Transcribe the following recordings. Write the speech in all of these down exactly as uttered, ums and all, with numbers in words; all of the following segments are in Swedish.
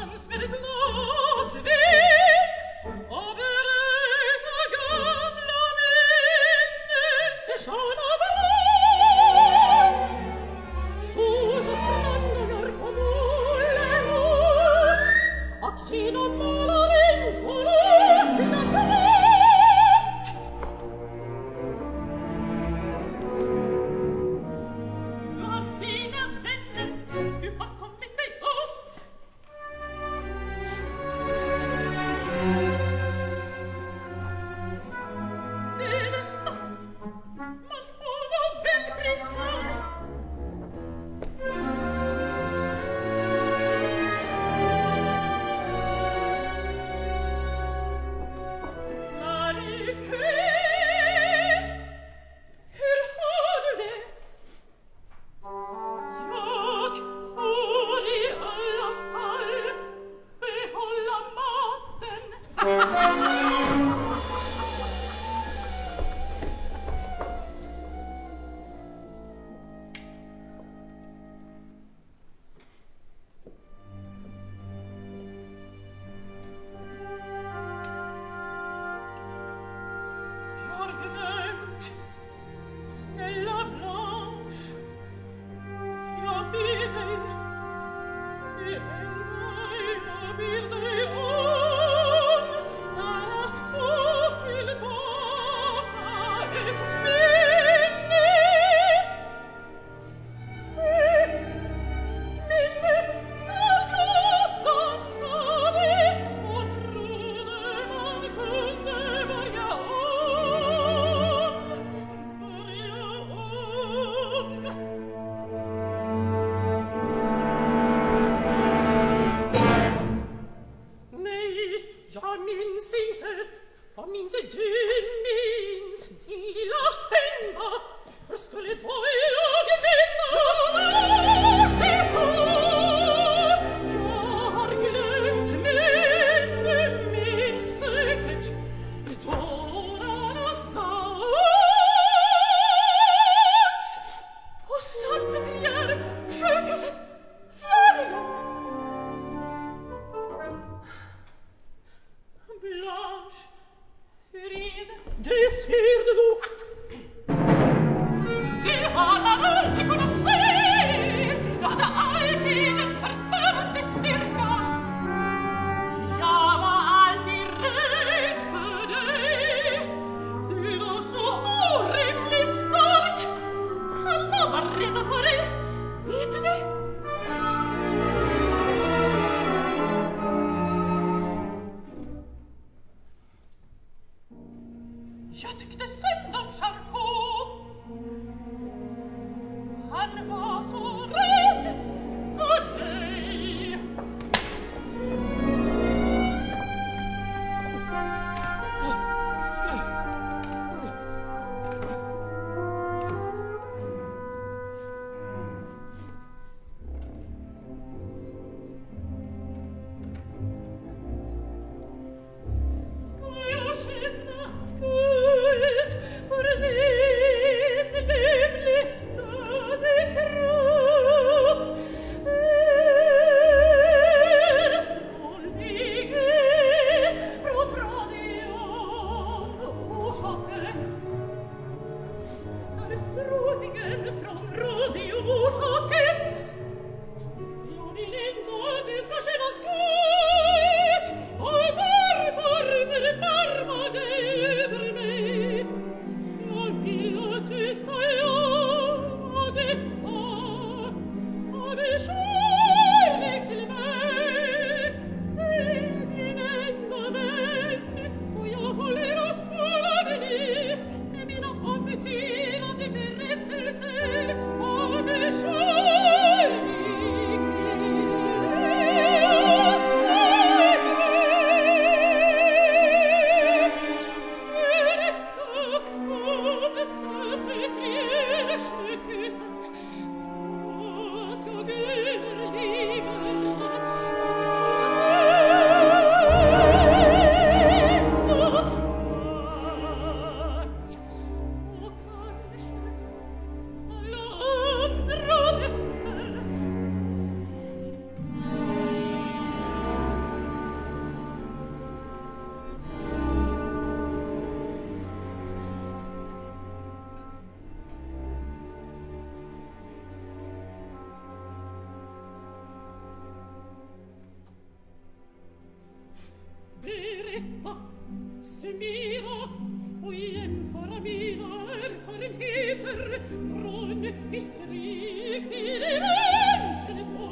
För dig detta summera och jämföra mina erfarenheter från hysteriexperiment eller på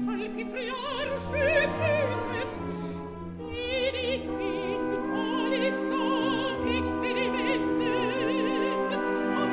Salpetriarsjukhuset i de fysikaliska experimenten av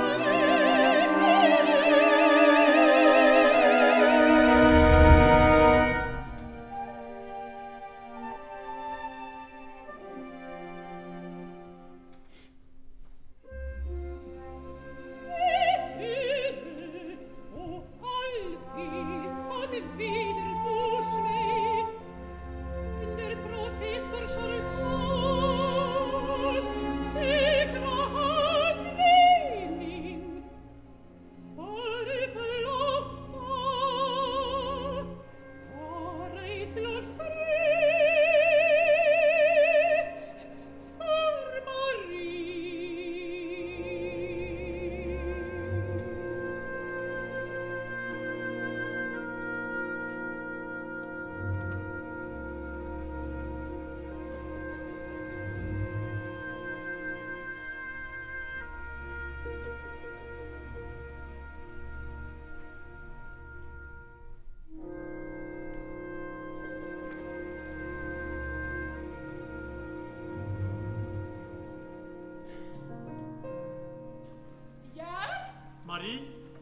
Marie?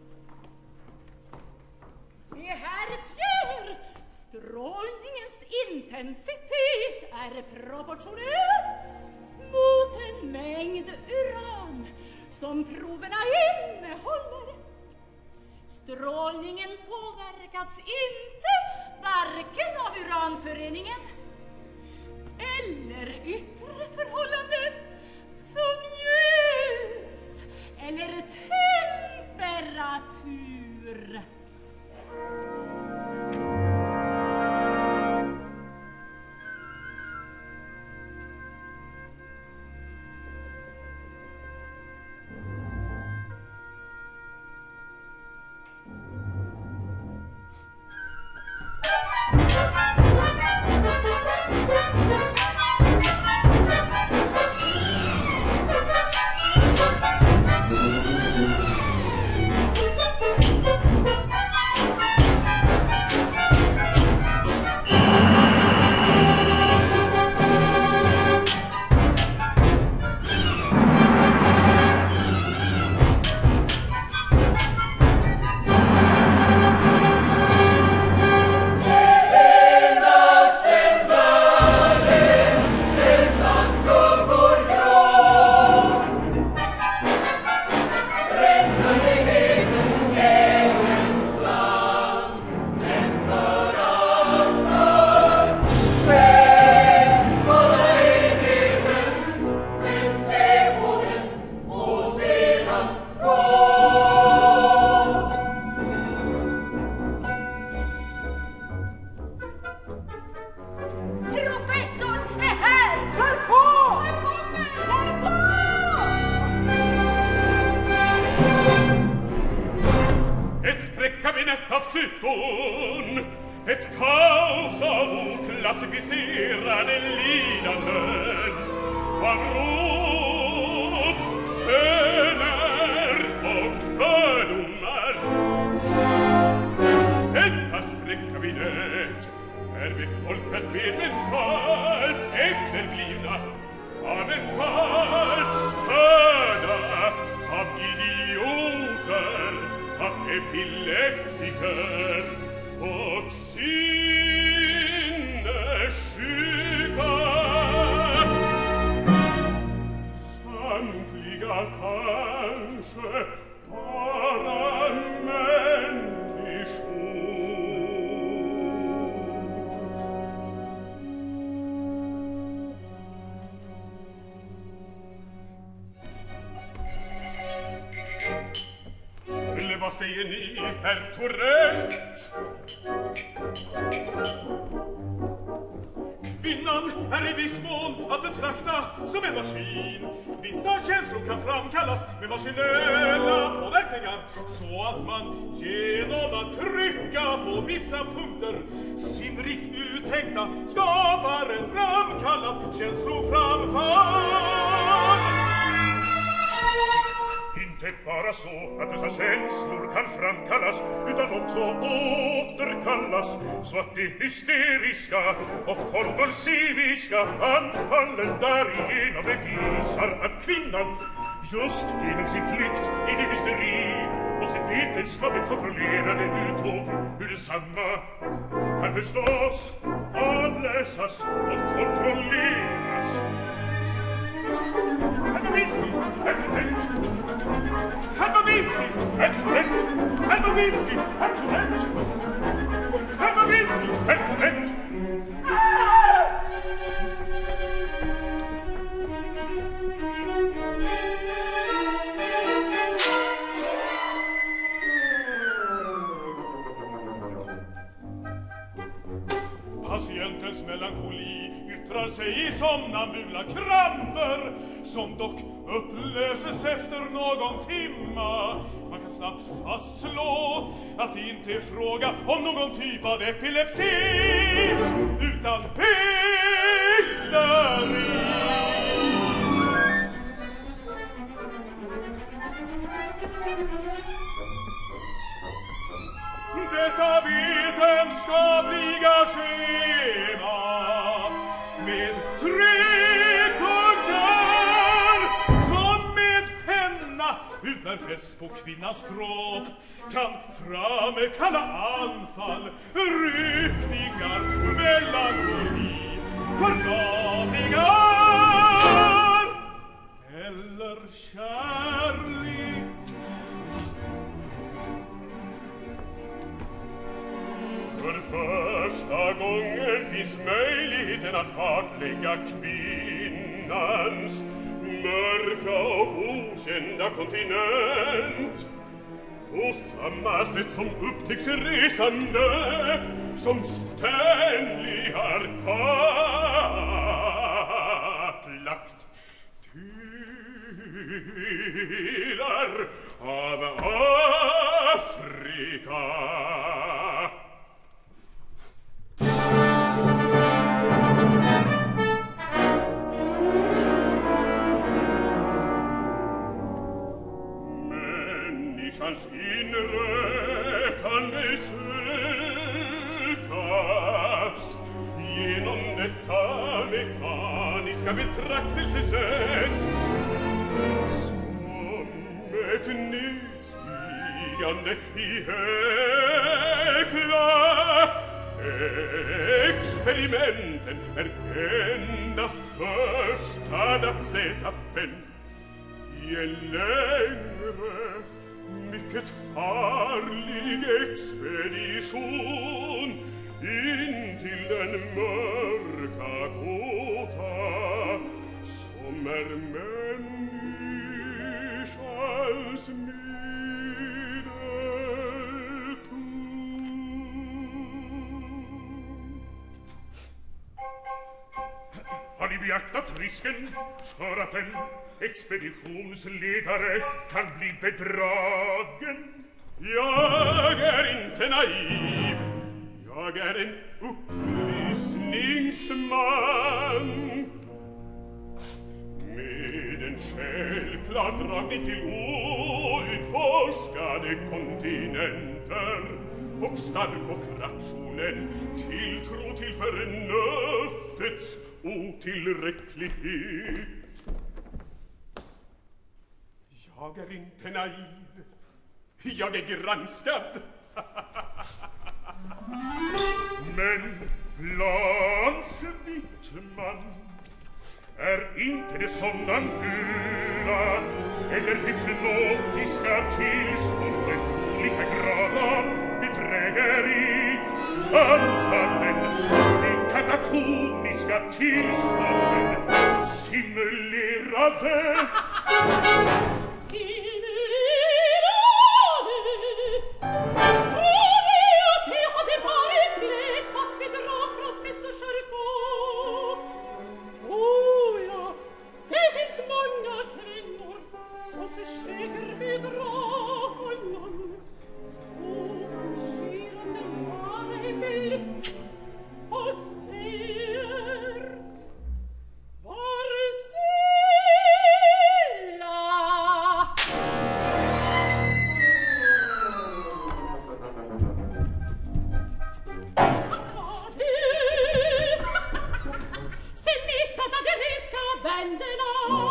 Se här, Pierre! Strålningens intensitet är proportionell mot en mängd uran som proverna innehåller. Strålningen påverkas inte varken av uranföreningen eller yttre förhållanden som ljus eller temperatur. Vad säger ni, herr Torrent? Kvinnan är i viss mån att betrakta som en maskin. Vissa känslor kan framkallas med maskinella påverkningar, så att man genom att trycka på vissa punkter sinnrikt uttänkta skapar en framkallad framkallat känsloframfall. Inte bara så att dessa känslor kan framkallas, utan också återkallas, så att det hysteriska och konvulsiviska anfallen därigenom bevisar att kvinnan just genom sin flykt in i hysteri och sitt vetenskapligt kontrollerade uttåg ur detsamma kan förstås, avläsas och kontrolleras. Herr Babinski! Herr Tourette! Herr Babinski! Herr Tourette! Herr Babinski! Herr Tourette! Herr Babinski! Herr Tourette! Patientens melankoli yttrar sig i somnambula kramper som dock upplöses efter någon timma. Man kan snabbt fastslå att det inte är fråga om någon typ av epilepsi utan hysteri. Detta vetenskapliga schema med tre punkter som med penna utan press på kvinnans kropp kan framkalla anfall, ryckningar, melankoli, förlamningar eller kärlek. För första gången finns möjligheten att kartlägga kvinnans mörka och okända kontinent på samma sätt som upptäcktsresande som Stanley har kartlagt delar av Afrika. Människans inre kan ej sökas genom detta mekaniska betraktelsesätt som ett nedstigande i häkla. Experimenten är endast första dagsetappen i en längre, mycket farlig expedition in till den mörka gåta som är människans Har ni beaktat risken för att en expeditionsledare kan bli bedragen? Jag är inte naiv. Jag är en upplysningsman med en självklar dragning till outforskade kontinenter och stark och rationell tilltro till förnuftets otillräcklighet. Jag är inte naiv. Jag är granskad. Men Blanche Wittman är inte det somnambula eller hypnotiska tillståndet lika grad av bedrägeri. Anfallen och det katatoniska tillstånden simulerade länderna.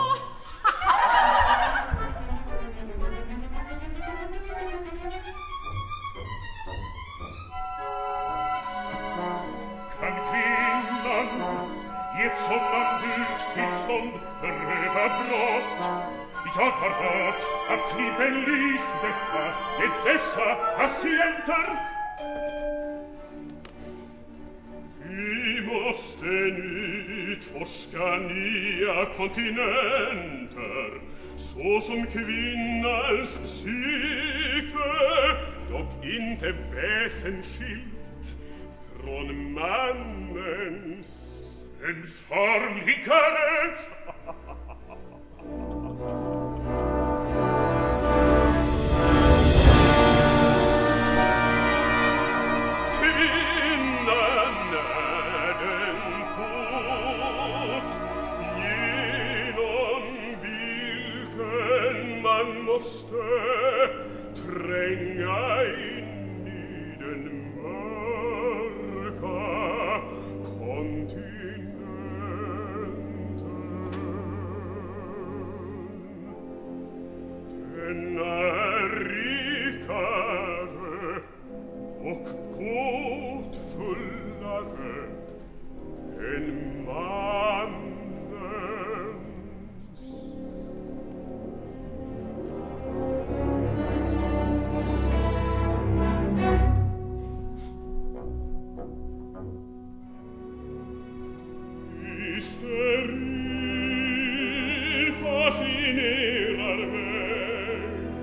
Kan kvinnan i ett sådant tillstånd föröva brott? Jag har hört att ni belyst detta med dessa patienter. Vi måste nu utforska nya kontinenter, så som kvinnans psyke, dock inte väsensskilt från mannens. En farligare. Kvinnan är den port genom vilken man måste tränga in i den mörka kontinenten. Den är rikare och gåtfullare än mannens. Hysteri fascinerar mig.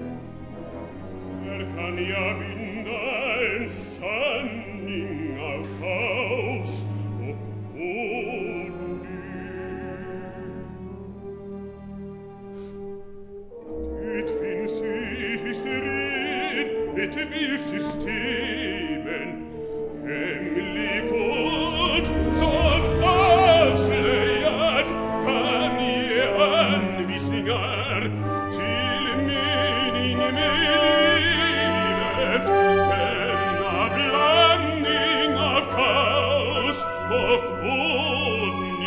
Där kan jag binda en sanning av kaos och ordning. Det finns i hysterin ett vilt systemen, hemlig kod som avslöjat kan ge anvisningar till mening med livet. Denna blandning av kaos och ordning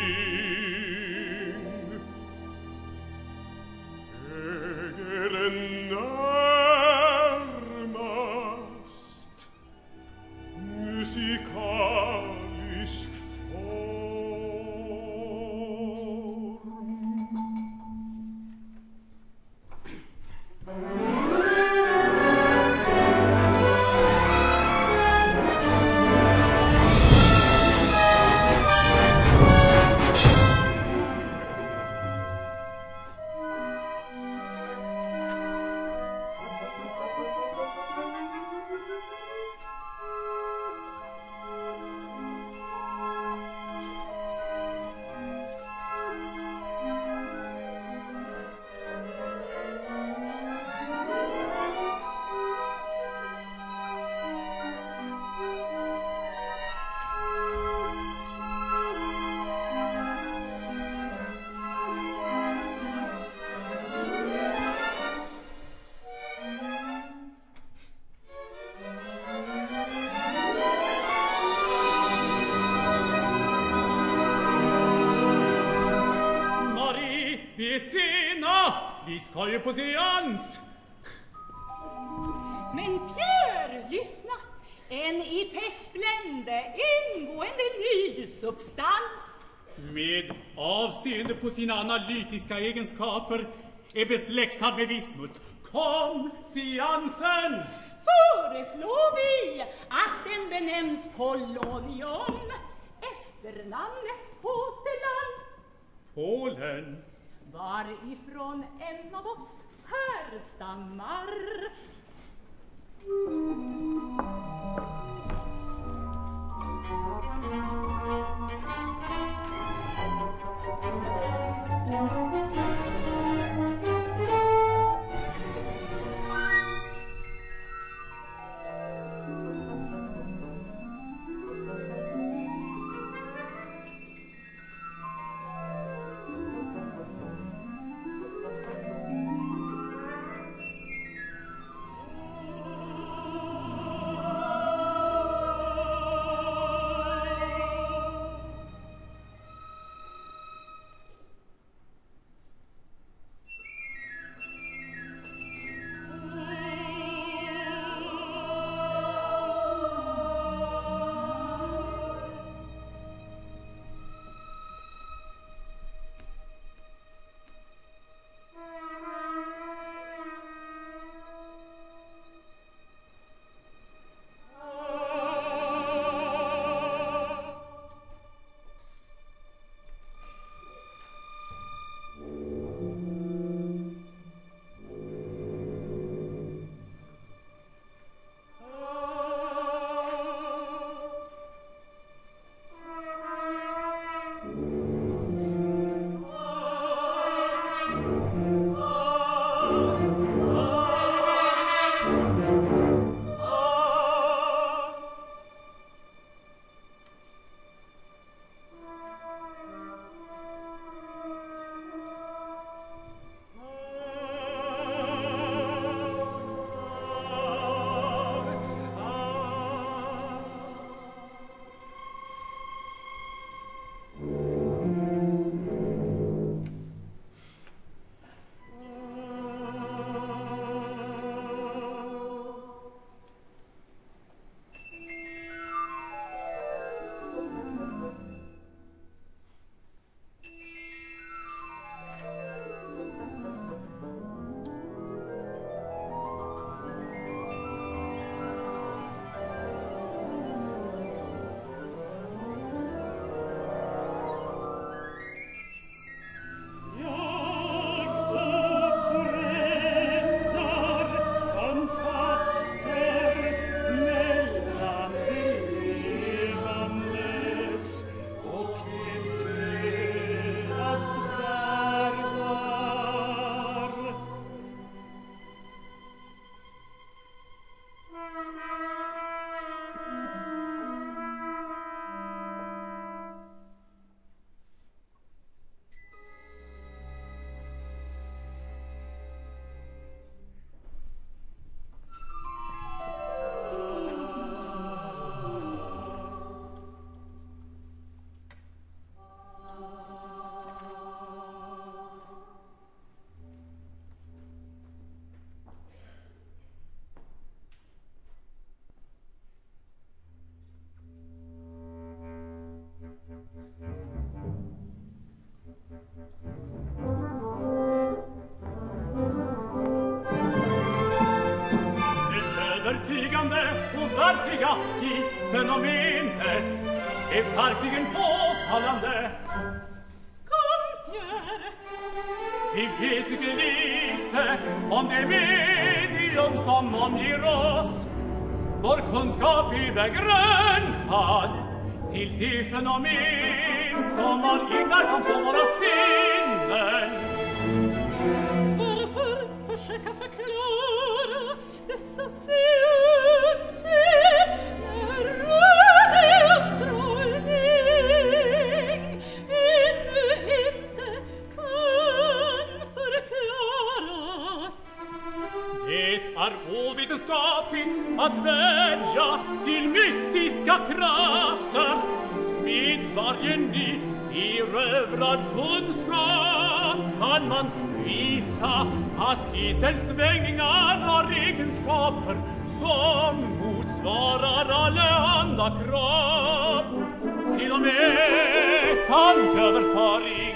äger en närmast musikalisk form. Vi ska ju på seans! Men Pierre, lyssna! En i persblände ingående ny substans. Med avseende på sina analytiska egenskaper är besläktad med vismut. Kom, seansen! Föreslår vi att den benämns polonium, efternamnet Poteland. Polen. Varifrån en av oss härstammar. Fenomenet är verkligen påfallande. Kom, Pierre. Vi vet mycket lite om det medium som omger oss. Vår kunskap är begränsad till det fenomen som har inverkan på våra sinnen. Varför försöka förklara dessa seanser när radiumstrålning ännu inte kan förklaras? Det är ovetenskapligt att vädja till mystiska krafter. Med varje ny erövrad kunskap kan man visa att hittills svängningar har egenskaper som motsvarar alla andra krav. Till och med tankeöverföring.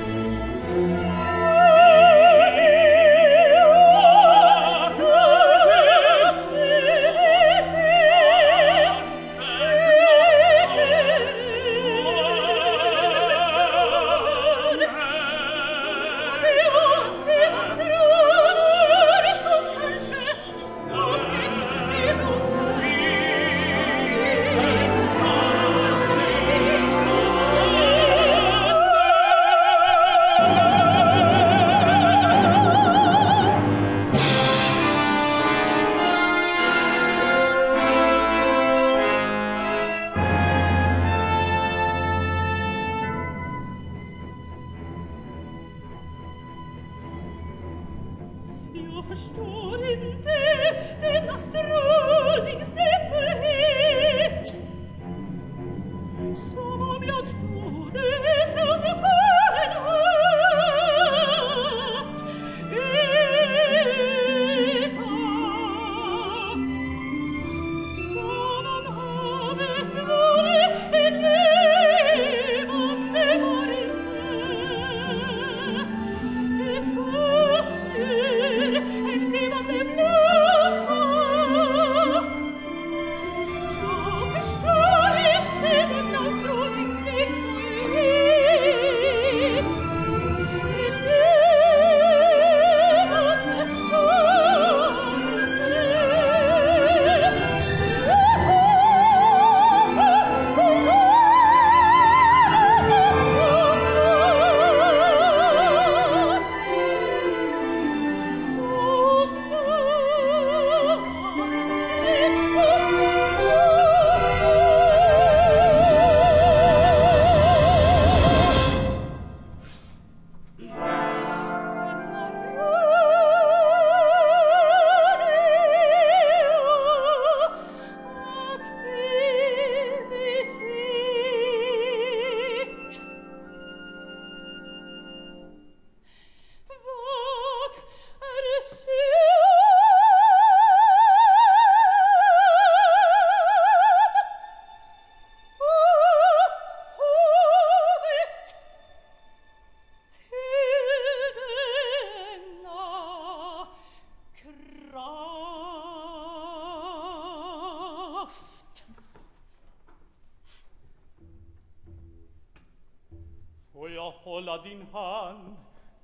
Hålla din hand.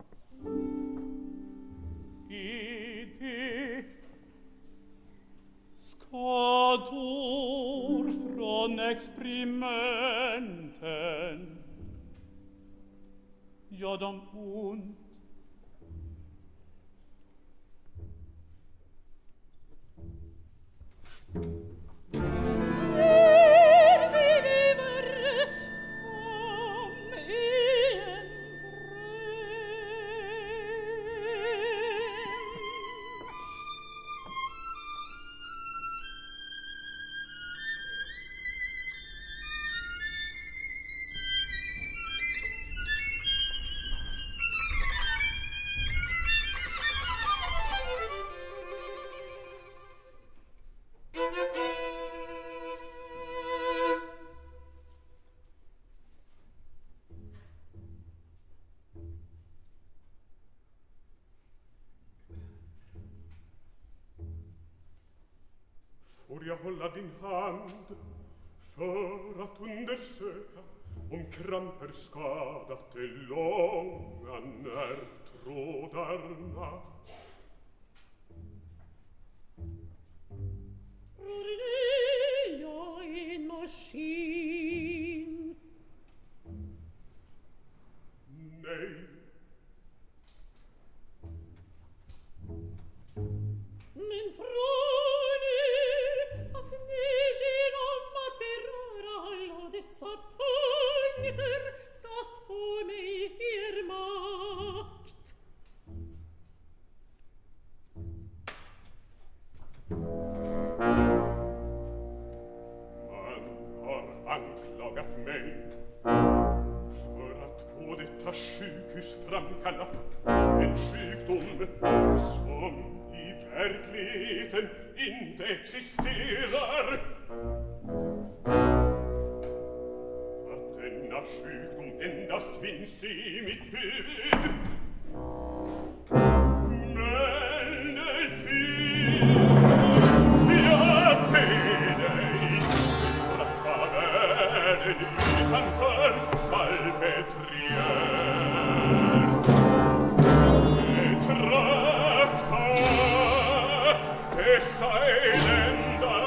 Är det skador från experimenten? Gör de ont? Får jag hålla din hand? för att undersöka om kramper skadat de långa nervtrådarna. Rör jag en maskin? Nej. Men tror ni att ni genom att beröra alla dessa punkter ska få mig er makt? Man har anklagat mig för att på detta sjukhus framkalla en sjukdom som i verkligheten inte existerar. Att denna sjukdom endast finns i mitt huvud. Men det finns, jag ber dig, betrakta världen utanför salpetrier. Betrakta dessa elända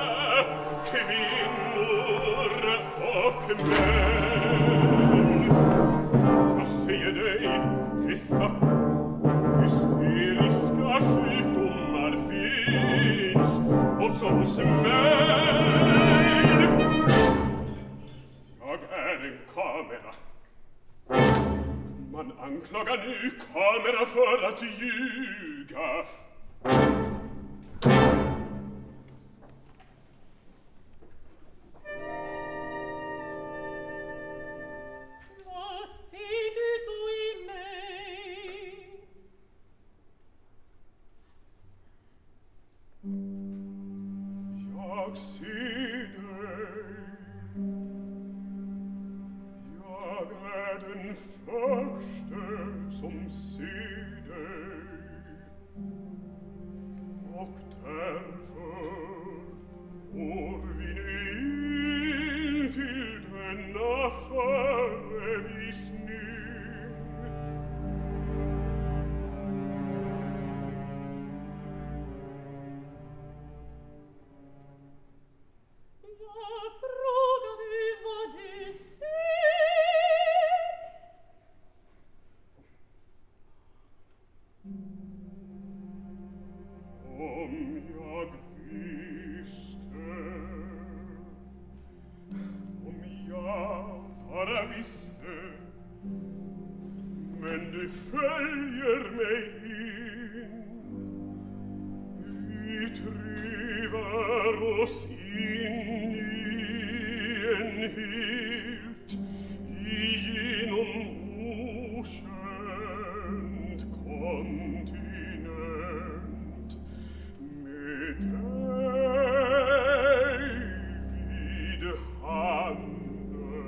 kvinnor och män. Jag säger dig, dessa hysteriska sjukdomar finns också hos män. Jag är en kamera. Man anklagar nu kamera för att ljuga. Vad ser du då i mig? Jag ser dig. Jag är den förste som ser dig. Och därför går vi in till denna förevisning. Jag frågar dig vad du ser. Om jag visste, om jag bara visste, men det följer mig in. Vi driver oss in i en helt igenom okänd kontinent. Med dig vid handen.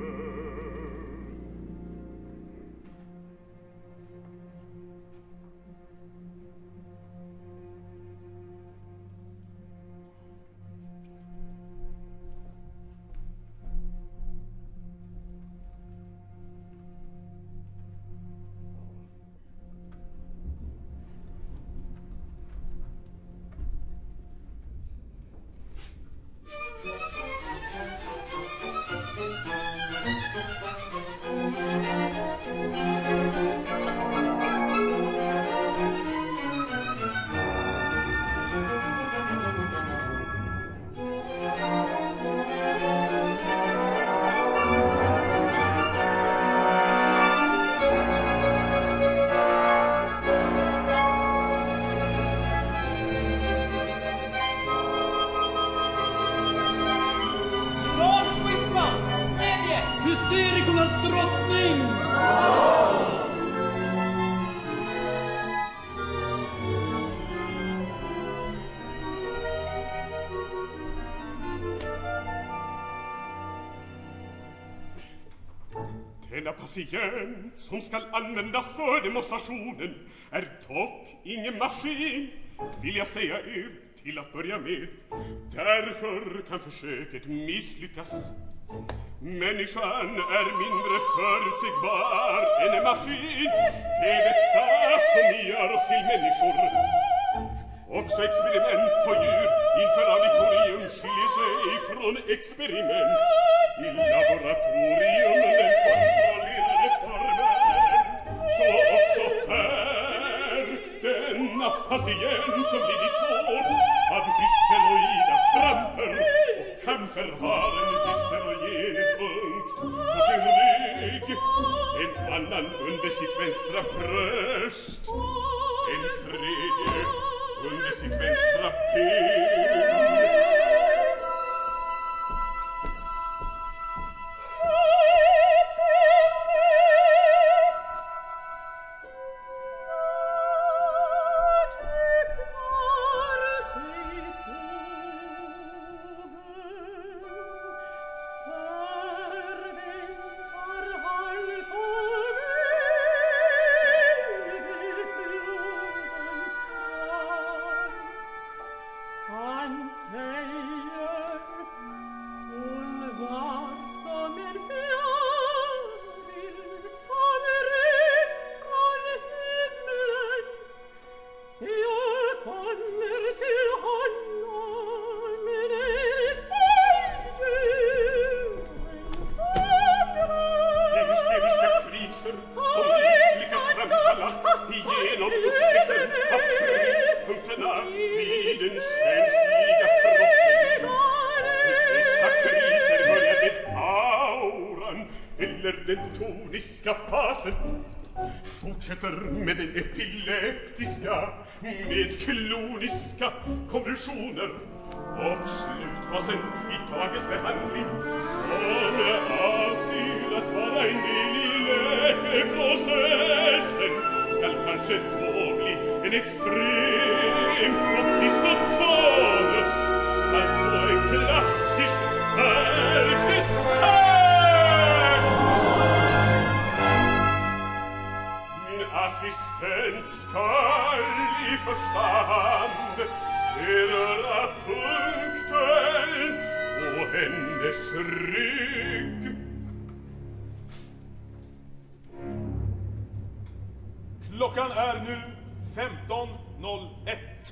Hysterikernas drottning! Denna patient som skall användas för demonstrationen är dock ingen maskin, vill jag säga er till att börja med. Därför kan försöket misslyckas. Människan är mindre förutsägbar än en maskin. Det är detta som gör oss till människor. Också experiment på djur inför auditorium skiljer sig från experiment i laboratorium med kontrollerade former. Så också här, denna patient som lidit svårt av hysteroida kramper och kamper har en hysterogenpunkt på sin rygg, en annan under sitt vänstra bröst, en tredje under sitt vänstra pil. Fortsätter med den epileptiska, med kloniska konvulsioner och slutfasen i taget behandling som avser att vara en del i läkeprocessen skall kanske då bli en extrem opistotonus, alltså en klassisk ärkesär. Assistent skall i första hand beröra punkten på hennes rygg. Klockan är nu femton noll ett.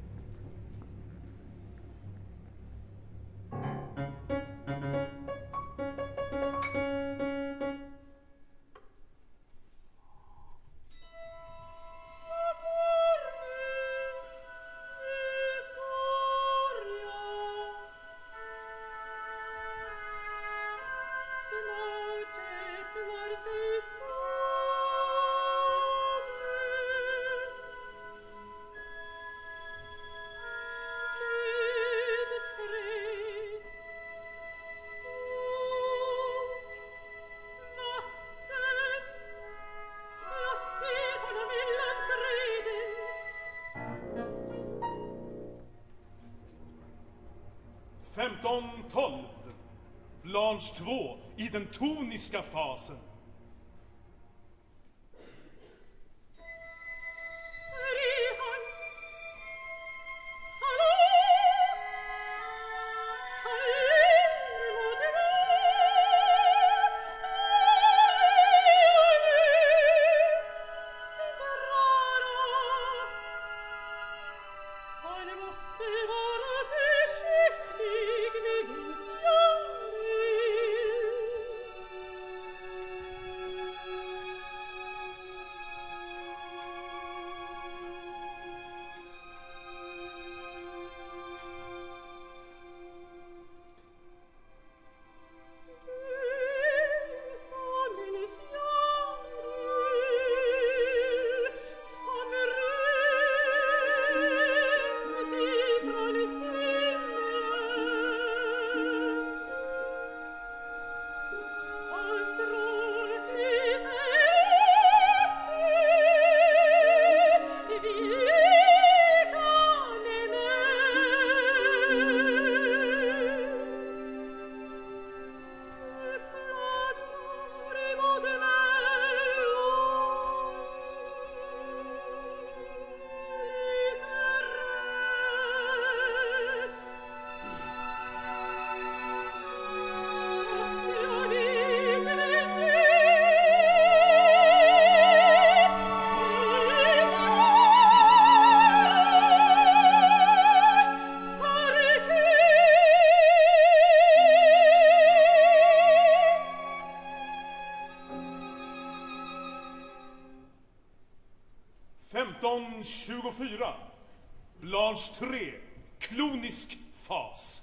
femton tolv. Blanche två i den toniska fasen. femton tjugofyra. Blanche tre. Klonisk fas.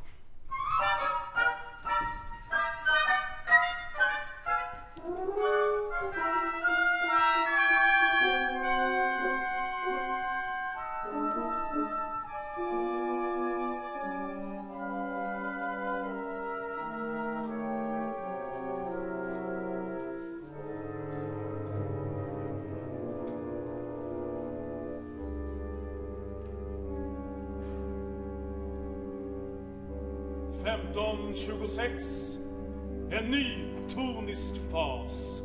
femton tjugosex. En ny tonisk fas.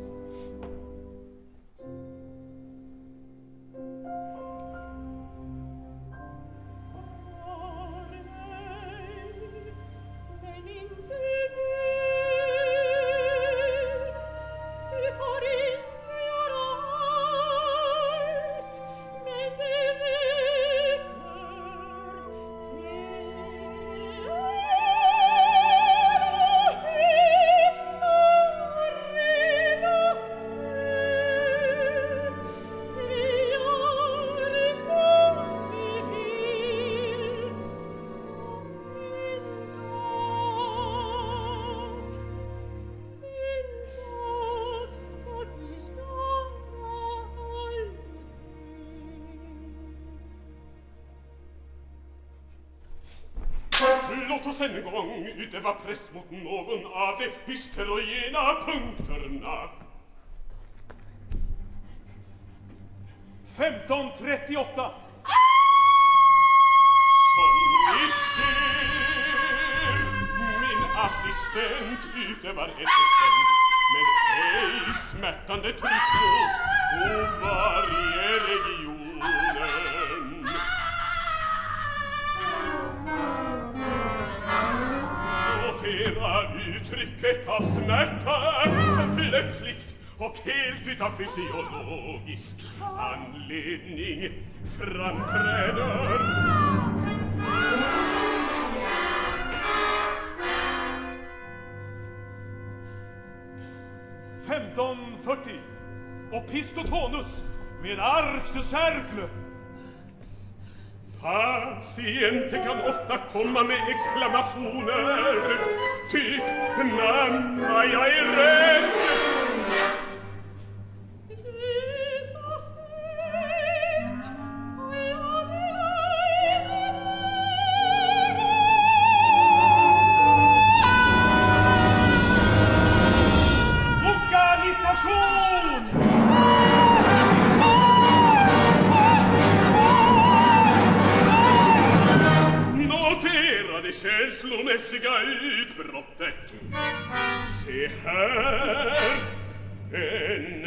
Låt oss en gång utöva press mot någon av de hysterogena punkterna. femton trettioåtta. Som ni ser, min assistent utövar ett bestämt men ej smärtande tryck mot på varje regionen. Notera uttrycket av smärta som plötsligt och helt utan fysiologisk anledning framträder. femton fyrtio. Opistotonus med arc de cercle. Patienter kan ofta komma med exklamationer typ mamma, jag är rädd. Känslomässiga utbrottet. Se här en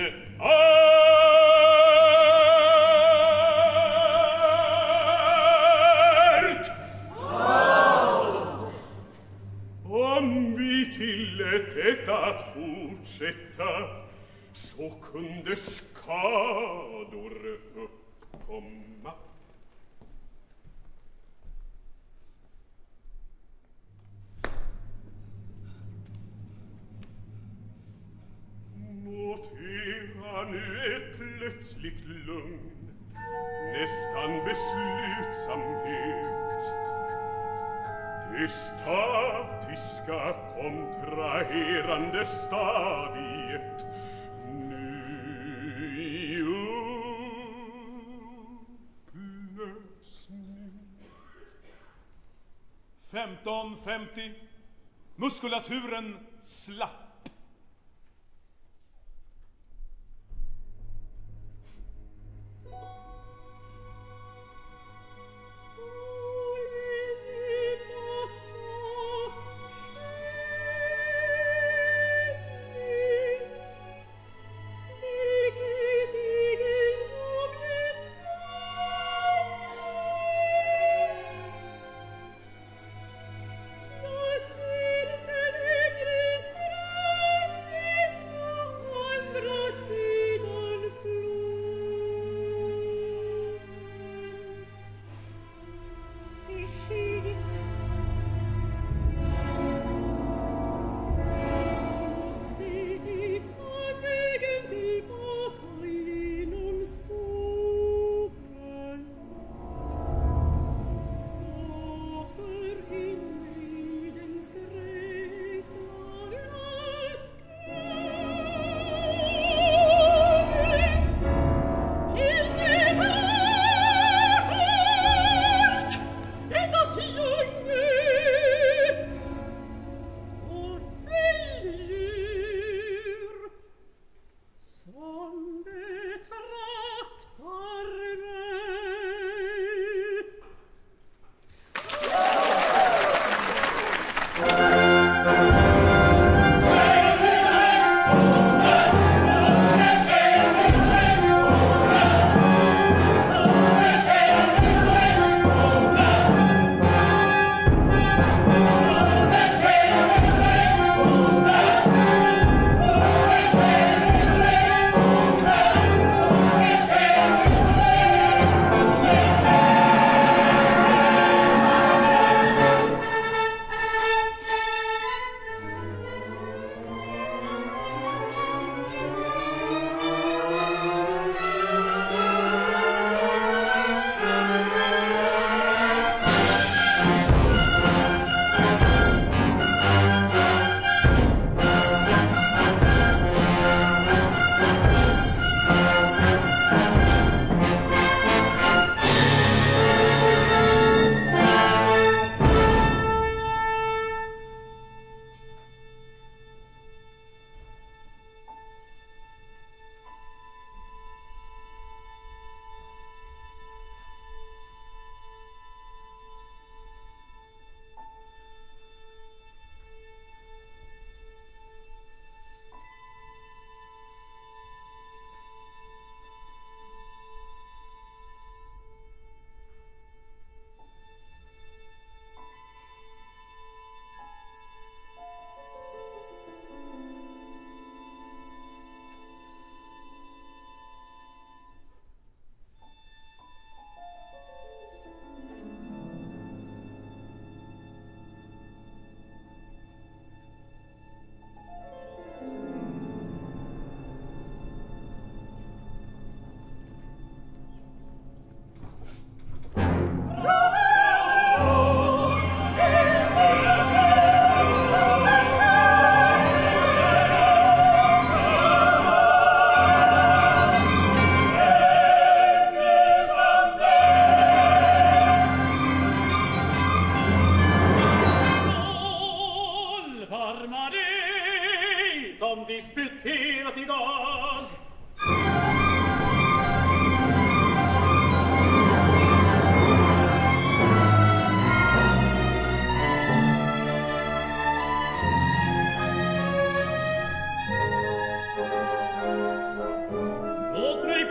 art. Om vi tillät detta att fortsätta så kunde skador uppkomma. Notera nu ett plötsligt lugn, nästan beslutsamhet. Det statiska kontraherande stadiet nu i upplösning. femton femtio. Muskulaturen slapp. Sirte legris tre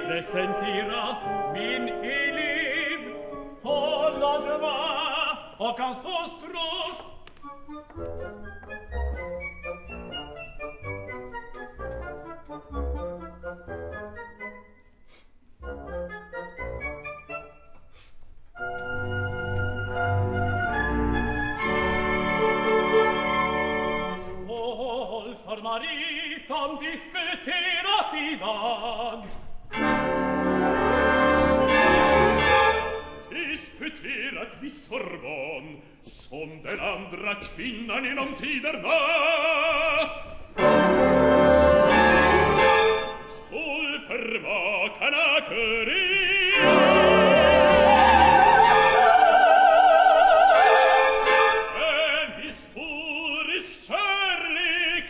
presentera min elev Paul Langevin och hans hustru. Skål för Marie som disputerat idag. Disputerat vid Sorbonne som den andra kvinnan inom tiderna. Skål för makarna Curie. En historisk kärlek.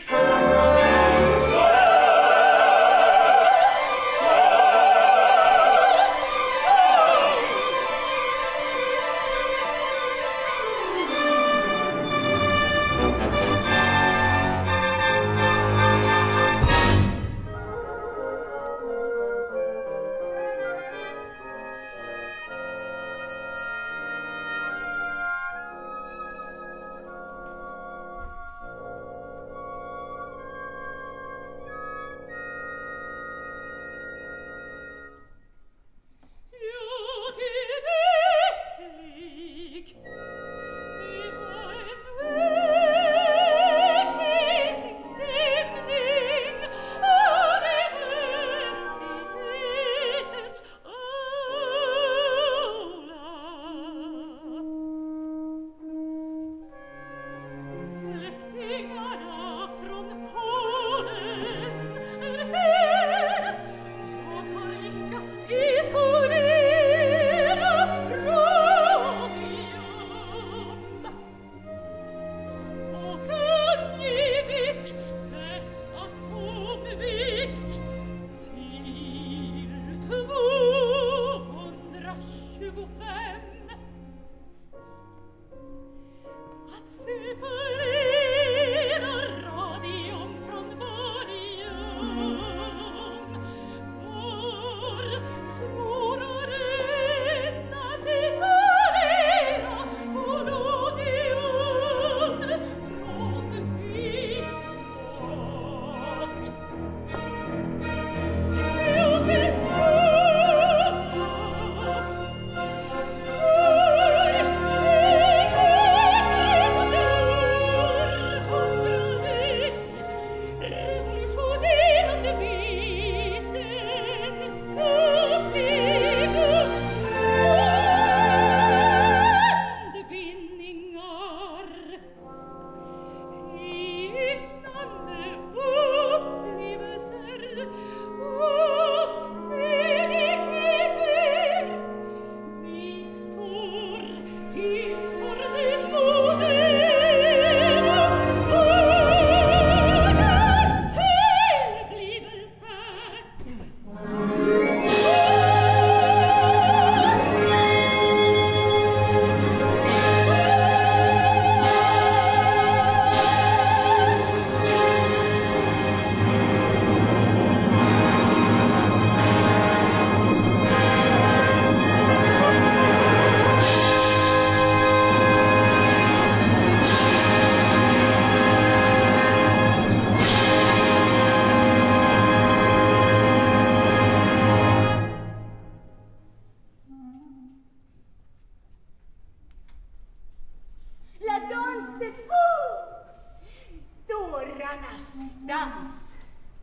Dans.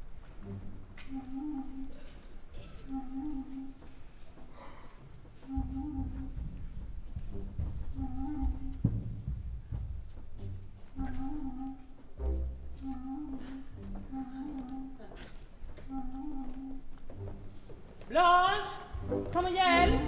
Blanche, kom och hjälp.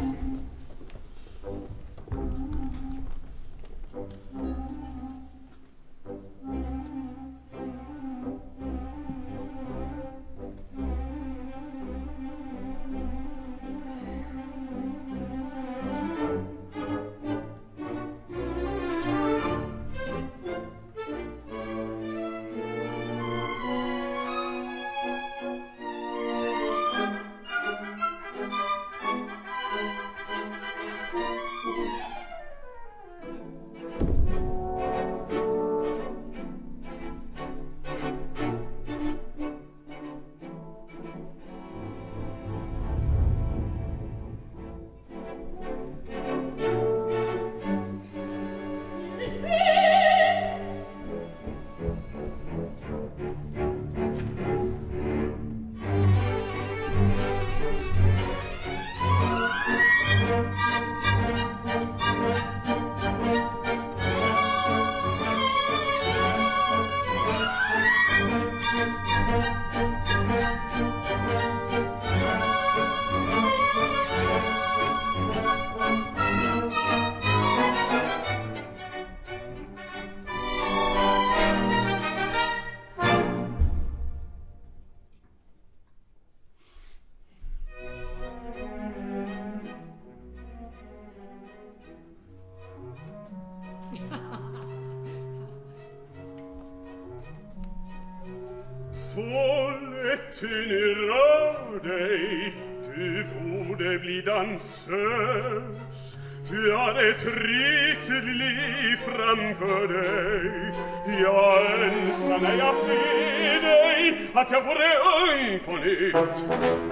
Ty nu rör dig, du borde bli dansös. Du har ett rikt liv framför dig. Jag önskar när jag ser dig att jag vore ung på nytt.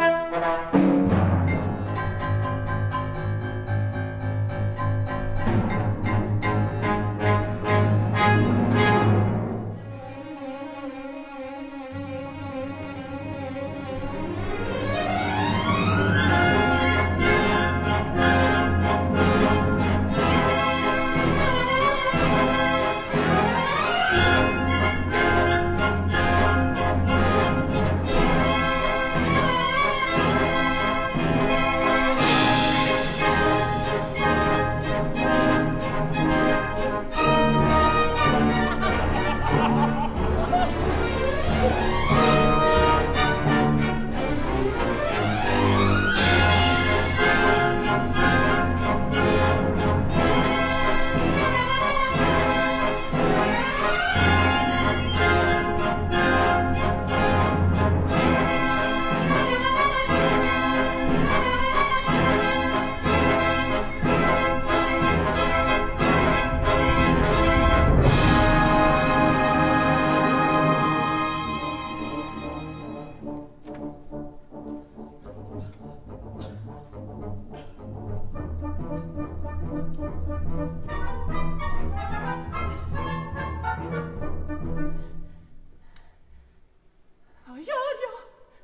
Vad gör jag?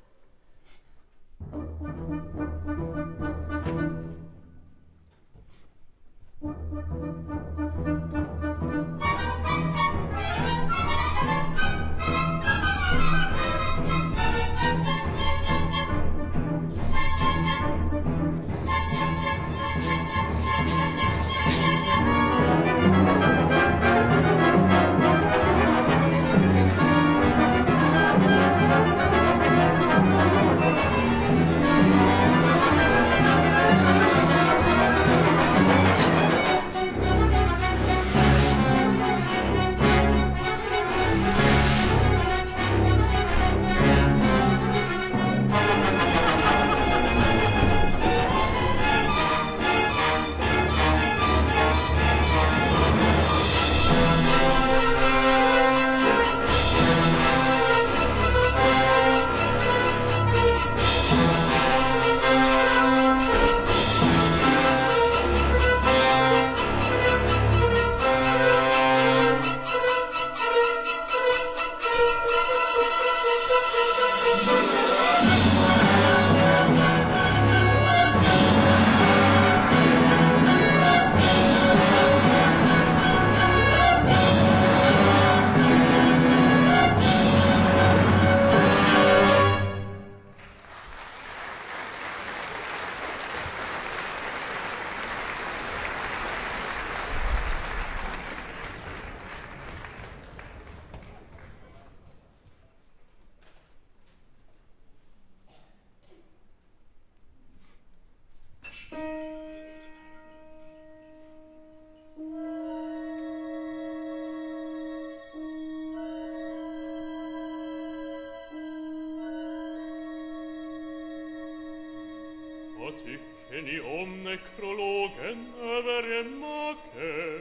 Vad tycker ni om nekrologen över en make,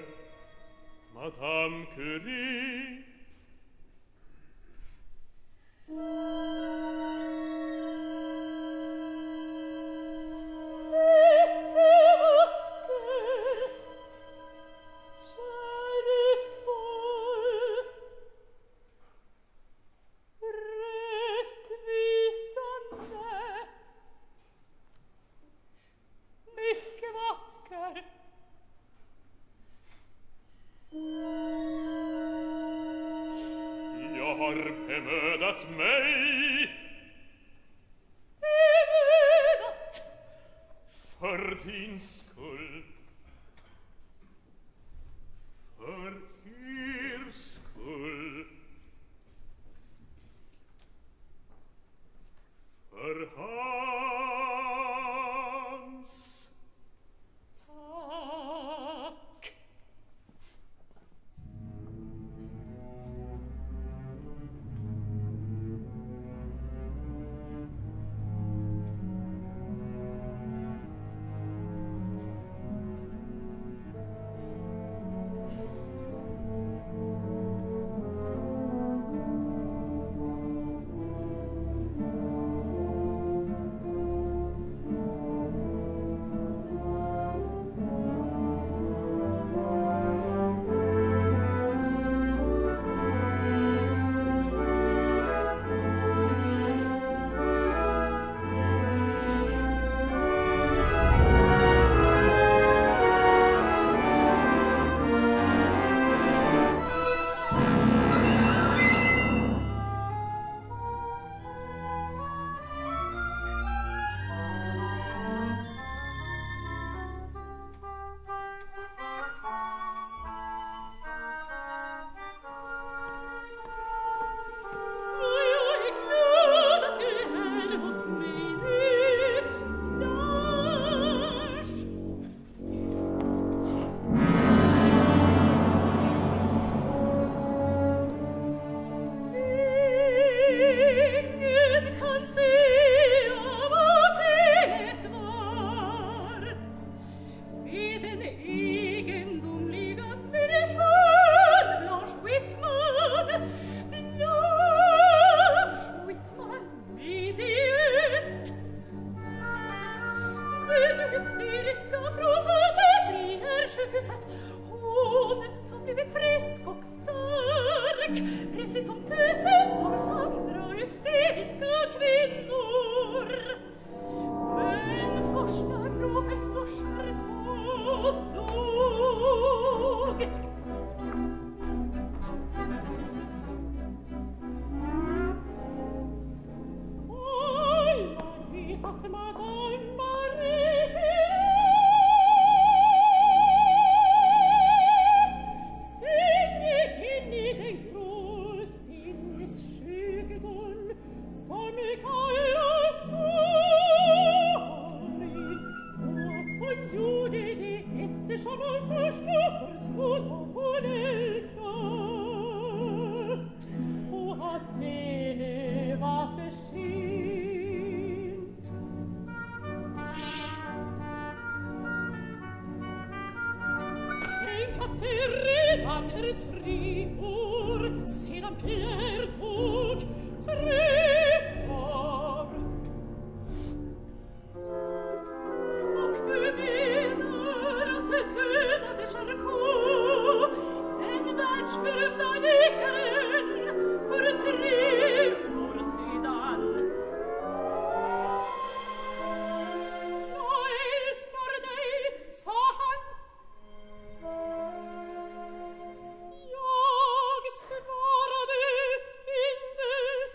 Madame Curie? Jag har bemödat mig. Bemödat? För din skull. För er skull. För hans. Tack. sjukhuset. Hon som blivit frisk och stark, precis som tusentals andra hysteriska kvinnor. Men första professor Charcot dog. Alla vet att Madame Marie sinne in i den grå sinnessjukdom som kallas sorg, och att hon gjorde det eftersom hon först förstod vad hon älskade, och att det nu var för sent. Tänk att det redan är tre år sedan Pierre tog tre år. Och du menar att det dödade Charcot, den världsberömda läkaren, för tre år sedan. Jag älskar dig, sa han. Jag svarade inte.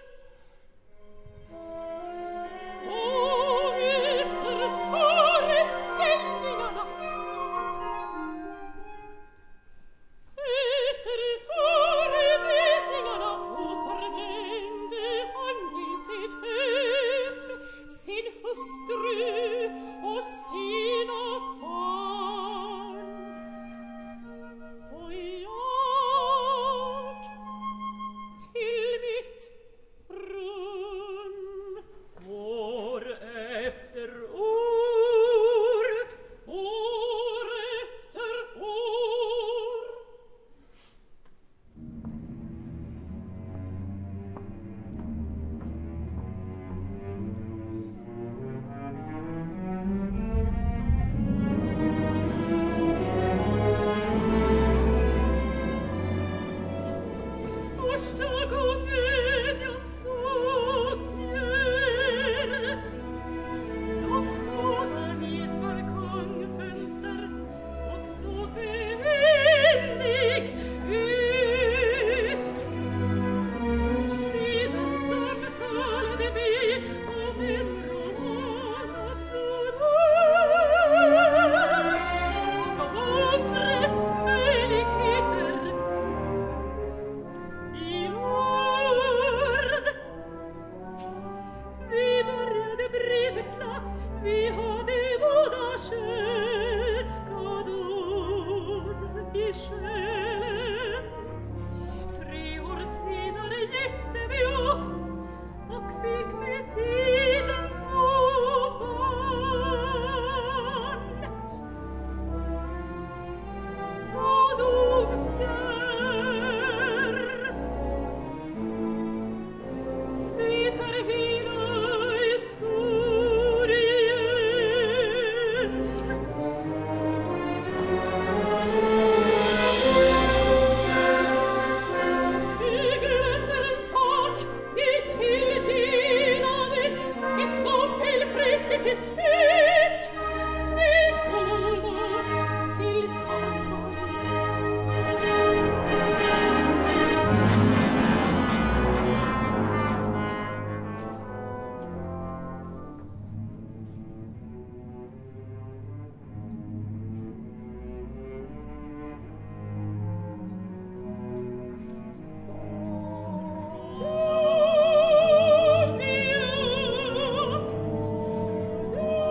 Och efter föreställningarna, efter förevisningarna återvände han till sitt hem, sin hustru och sina barn. Och jag till mitt rum, år efter år, år efter år. Första gången jag såg Pierre, då stod han i ett balkongfönster och såg behändig ut. Sedan samtalade vi om en roman av undrets möjligheter i ord. Vi började brevväxla, vi hade båda köldskador i själen. Tre år senare gifte vi oss och fick med tiden två barn. Så dog Pierre. Det är hela historien. Vi glömmer en sak, det tilldelades ett Nobelpris i fysik. De båda tillsammans. Dog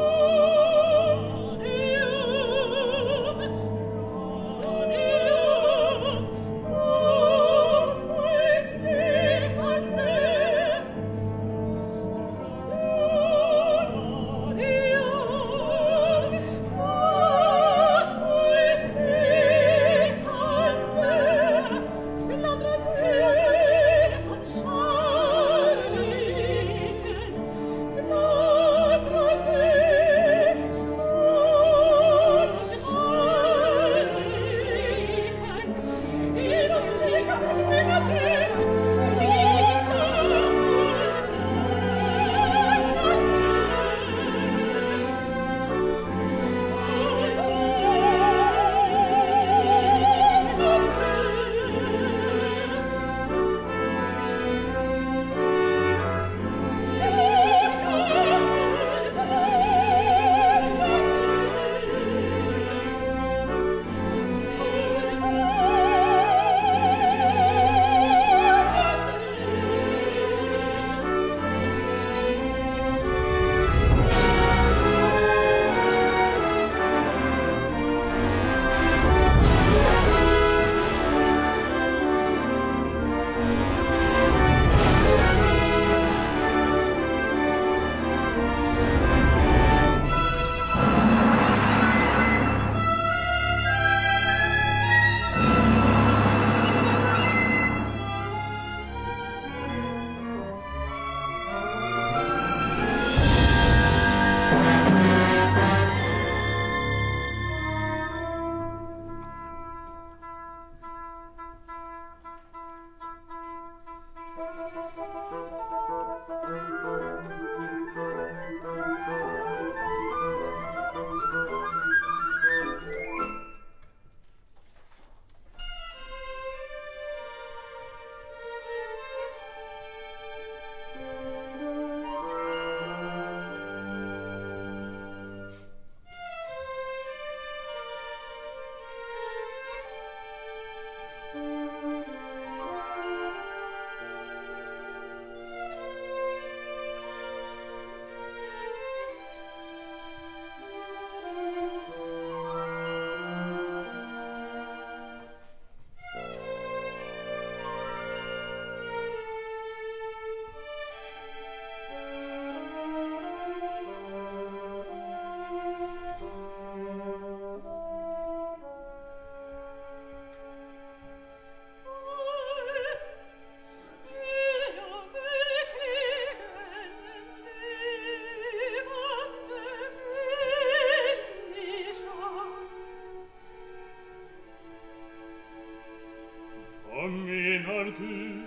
perdu.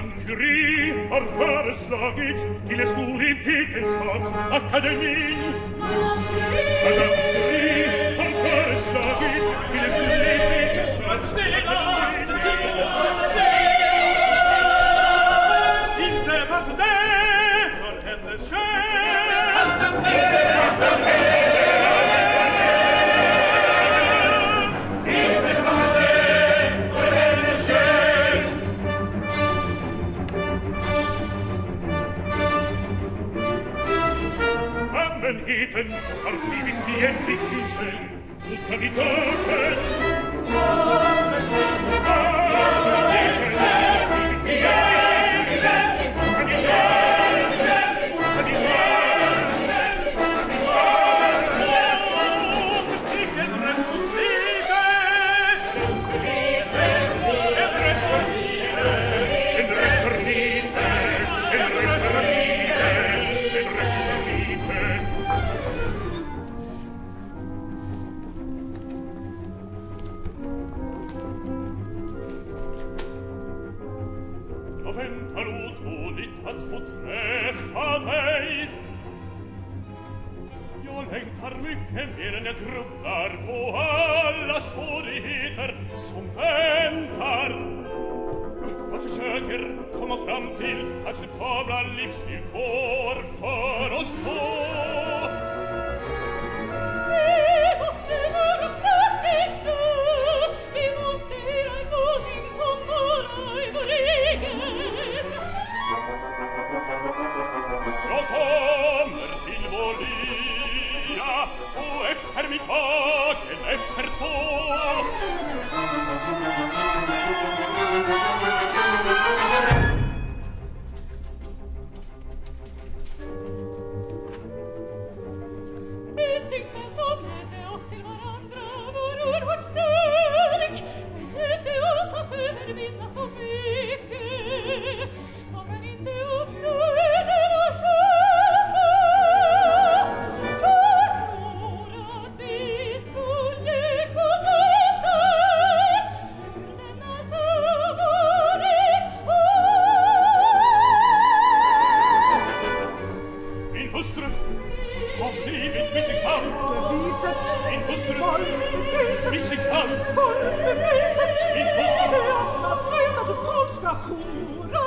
Curie har föreslagit till en stor i vetenskaps akademi Har blivit fientligt till sig mot kandidaten. Att få träffa dig. Jag längtar mycket mer än jag grubblar på alla svårigheter som väntar. Jag försöker komma fram till acceptabla livsvillkor för oss två. Vi måste vara praktiska. Vi måste göra en ordning som bara är vår egen. Jag kommer till vår lya på eftermiddagen efter två. Instinkten som ledde oss till varandra var oerhört stark. Den hjälpte oss att övervinna så mycket. Man kan inte uppstå denna känsla. Jag tror att vi skulle kunna hitta ur denna sammanhang. Min hustru har blivit missinnsam. Beviset Min hustru var beviset missinnsam. var beviset. Min hustru Jag ska döda den polska horan.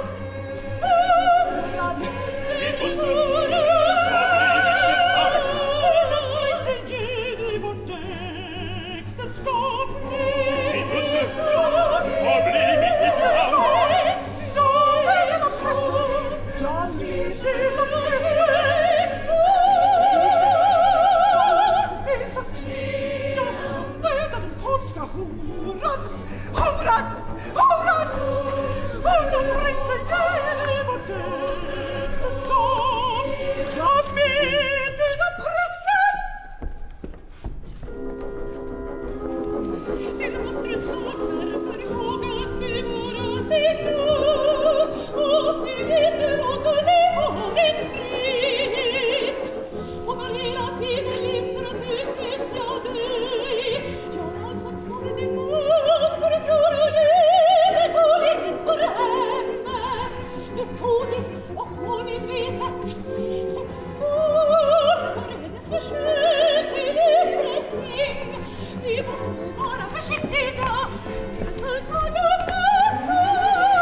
Min hustru har blivit missinnsam. Inte ge dig vårt äktenskap. Min hustru har blivit missinnsam. Så är det någon person. Jag lider någon person. Jag ska döda den polska horan. Horan! Horan! Hon har trängt sig till i vårt äktenskap. Jag vet dina pressen. Det måste du sakna för ihåg att bevara sig klok. Och vi inte låter dig få din frihet. Hon har hela tiden levt för att utnyttja dig. Gör allt som står i din makt för att göra livet och livet för henne. Metodiskt och målmedvetet. Sätt stopp för hennes försök till utpressning. Vi måste vara försiktiga tills hon tar lugnet sig.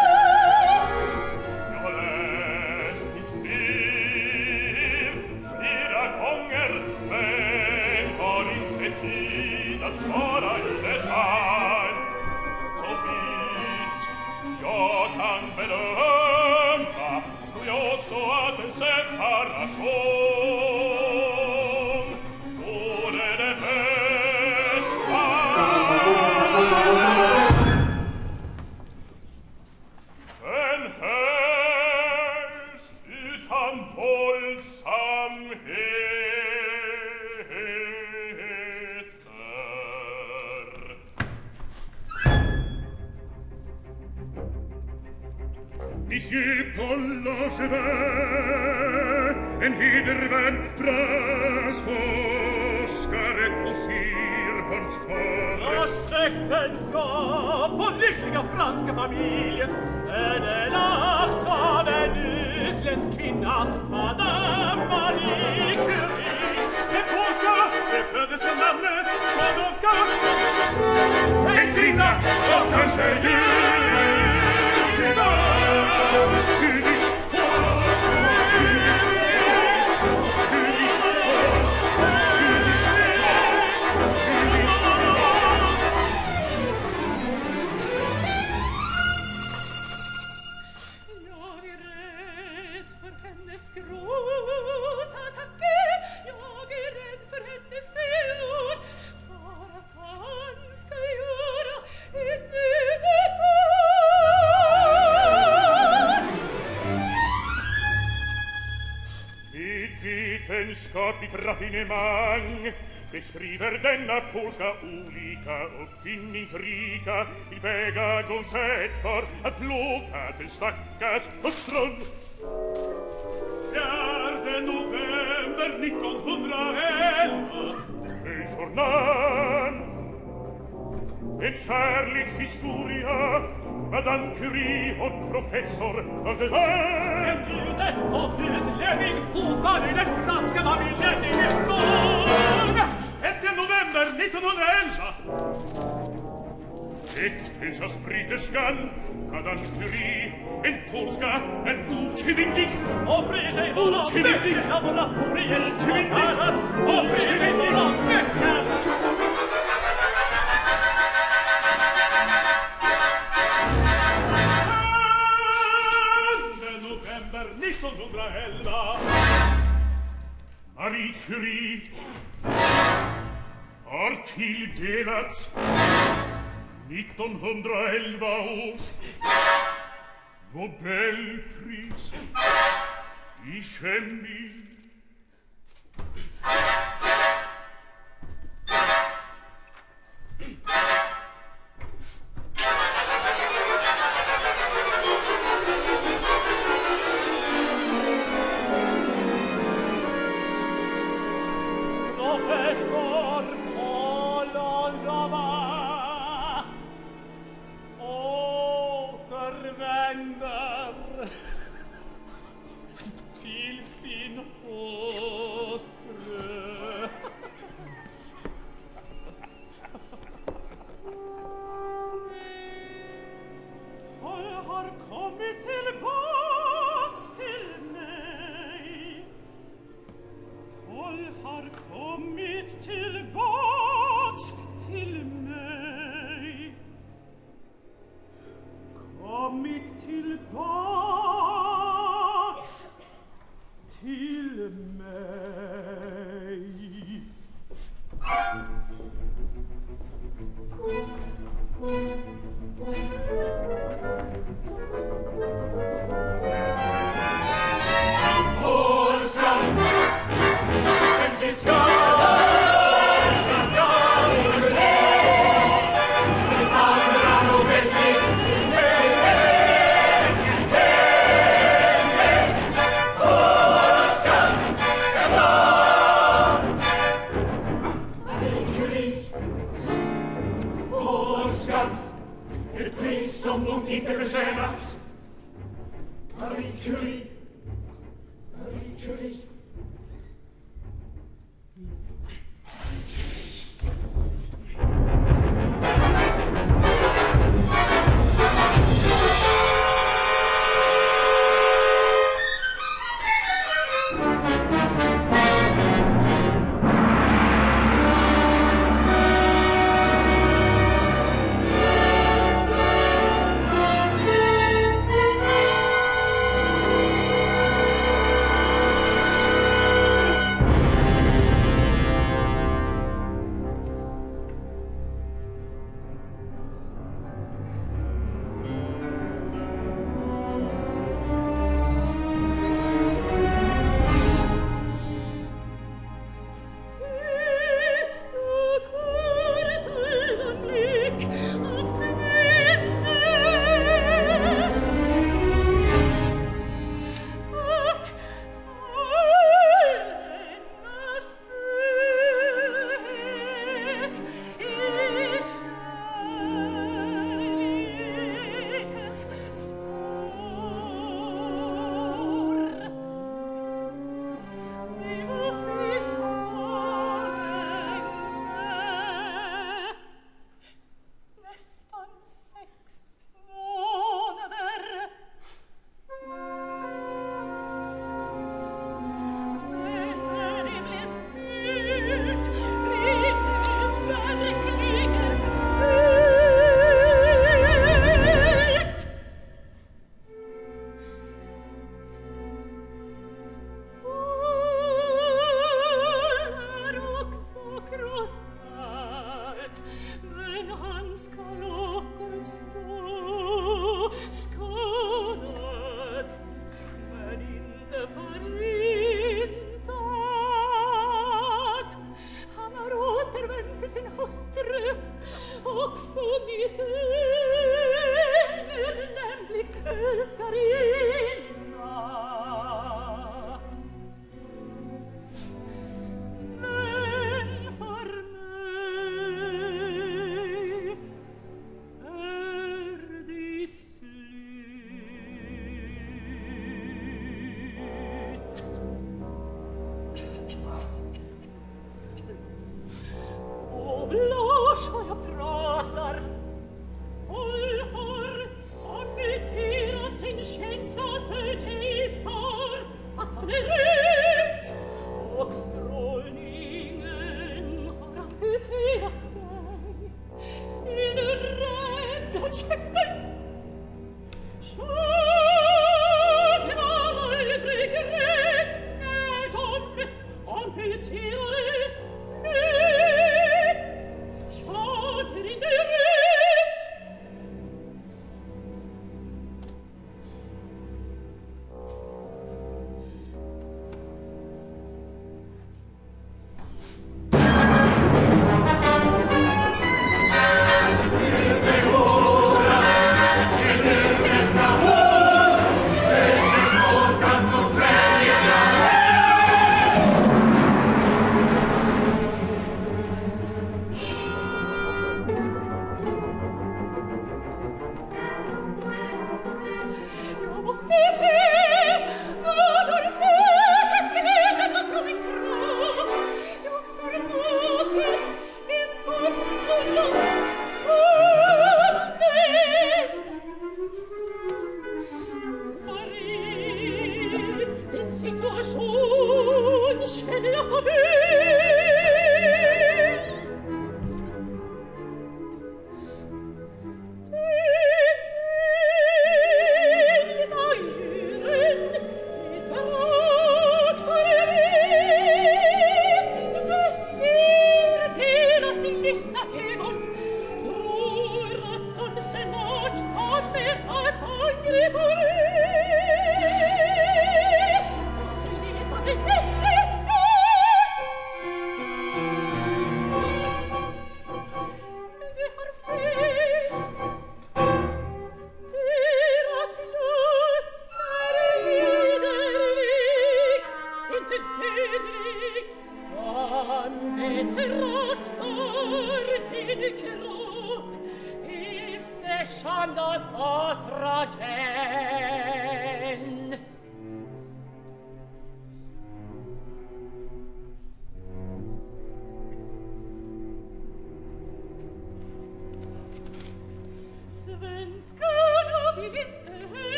Jag har läst ditt brev flera gånger, men har inte tid att svara i detalj. Så vitt jag kan bedöma tror jag också att en separation vore det bästa. Men helst utan våldsamheter. Monsieur Paul Langevin, en hedervärd fransforskare och fyrbåndspar. Vars äktenskap och lyckliga franska familj ödelagts av en utländsk kvinna, Madame Marie Curie. också namnet vad de ska En kvinna och kanske ljus Kulis post Kulis post Kulis post Kulis post Kulis post Jag är rädd för hennes gråtattacker. Jag är rädd för hennes fällor. För att han ska göra ett övermord. Med vetenskapligt raffinemang beskriver denna polska olika uppfinningsrika tillvägagångssätt för att plåga den stackars hustrun. fjärde november nittonhundraelva En journal, en kärlekshistoria, Madame Curie och professor Aldebaran. En lyde och utlänning hotar i den franska familjen i Göteborg. sjätte november nittonhundraelva Äktenskapsbryterskan Madame Curie, en polska, är otillgänglig. Och bryr sig bara om böcker, laboratorier och konferenser. Och bryr sig bara om böcker. sjunde november nittonhundraelva Marie Curie har tilldelats nittonhundraelva års Nobelpris i kemi. Professor Polonjava återvänder till sin hustru. Paul har kommit tillbaks till mig. Paul har kommit tillbaks till mig. Kommit tillbaks till mig. Polska, äntligen ska ett pris som hon inte förtjänat. Marie Curie, Marie Curie. rätt och strålningen har amputerat dig. Är du rädd? Håll käften! Jag var aldrig rädd när de amputerade mig. Jag är inte rädd.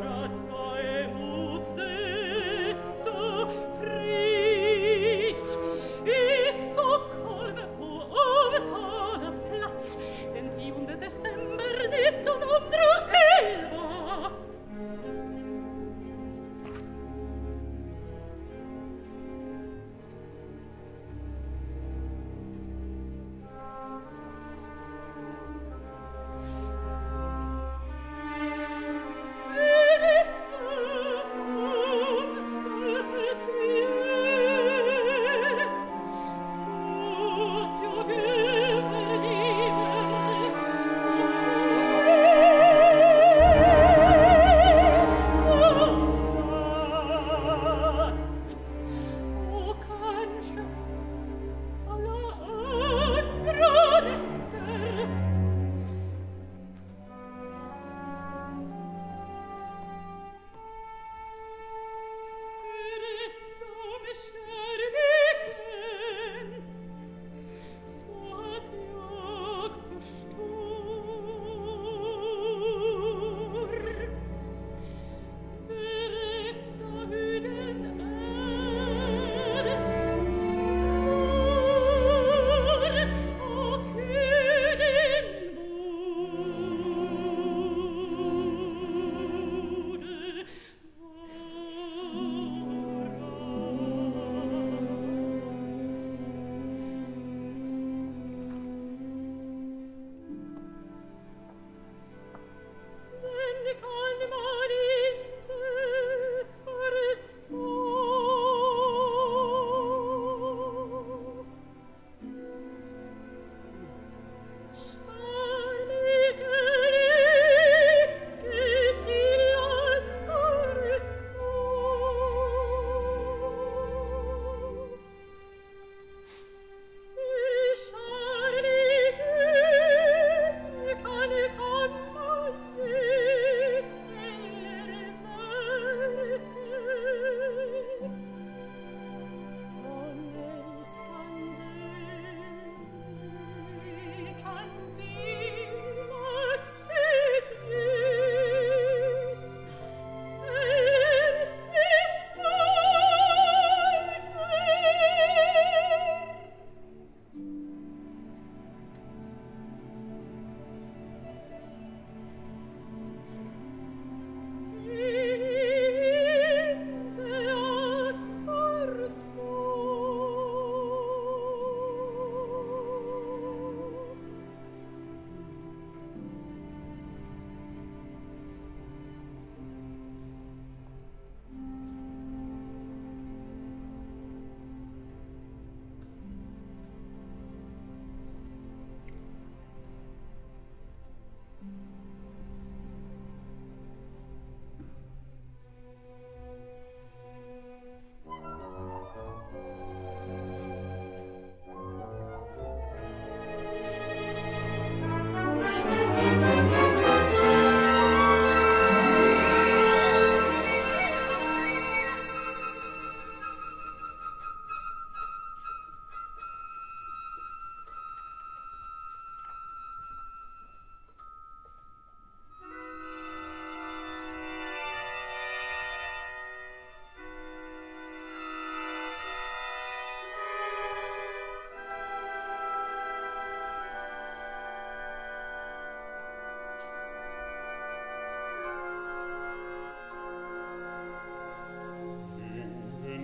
Pris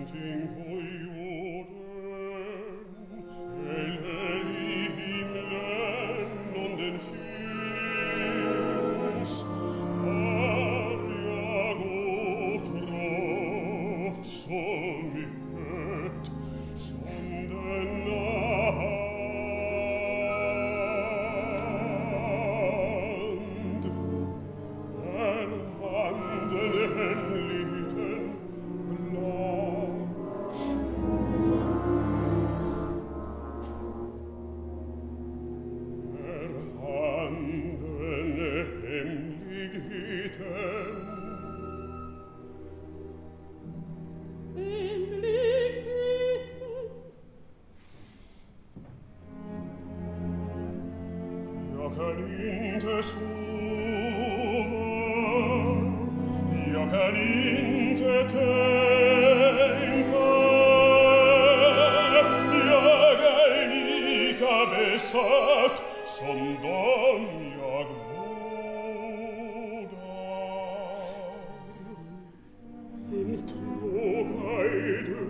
ingenting på jorden eller i himlen om den finns har jag åtrått så mycket som denna hand. Är handen en liten blanche? Är handen hemligheten? Hemligheten. Jag kan inte sova, jag kan inte tänka, jag är lika besatt som dem jag vårdar. En plåga är du,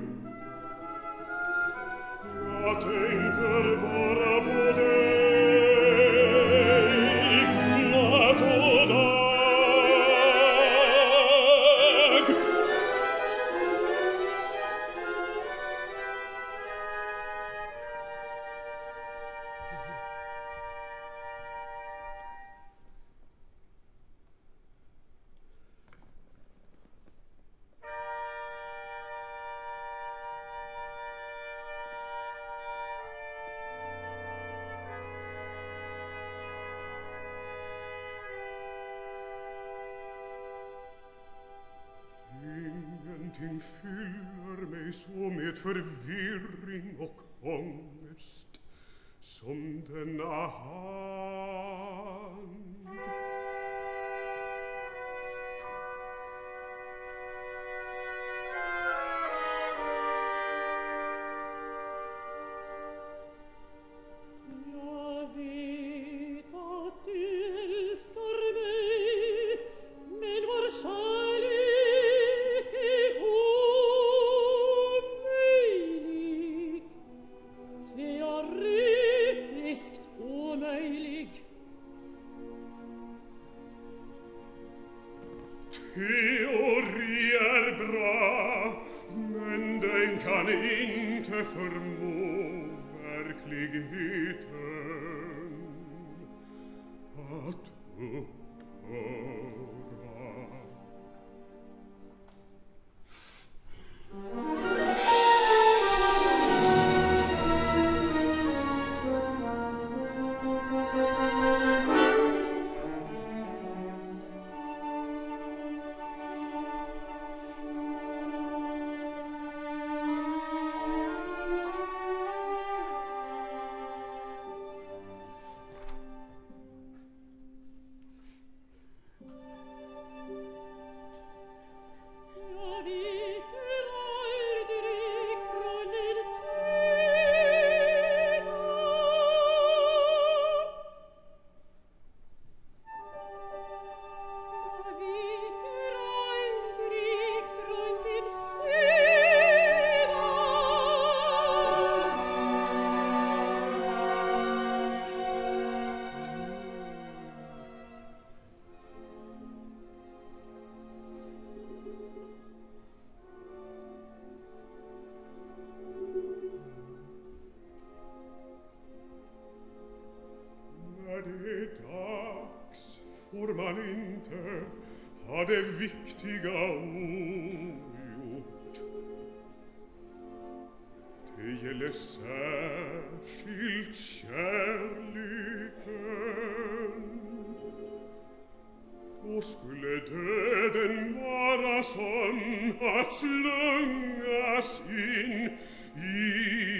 jag tänker bara på dig. Natt och dag. Ingenting fyller mig så med förvirring och ångest som denna hand. Jag vet att du älskar mig, men vår kärlek är omöjlig. Teoretiskt omöjlig. Teori är bra, men den kan inte förmå verkligheten att upphöra. Jag viker aldrig från din sida. Jag viker aldrig från din sida. När det är dags får man inte ha det viktiga ogjort. Det gäller särskilt kärleken. Och skulle döden vara sån att slungas in i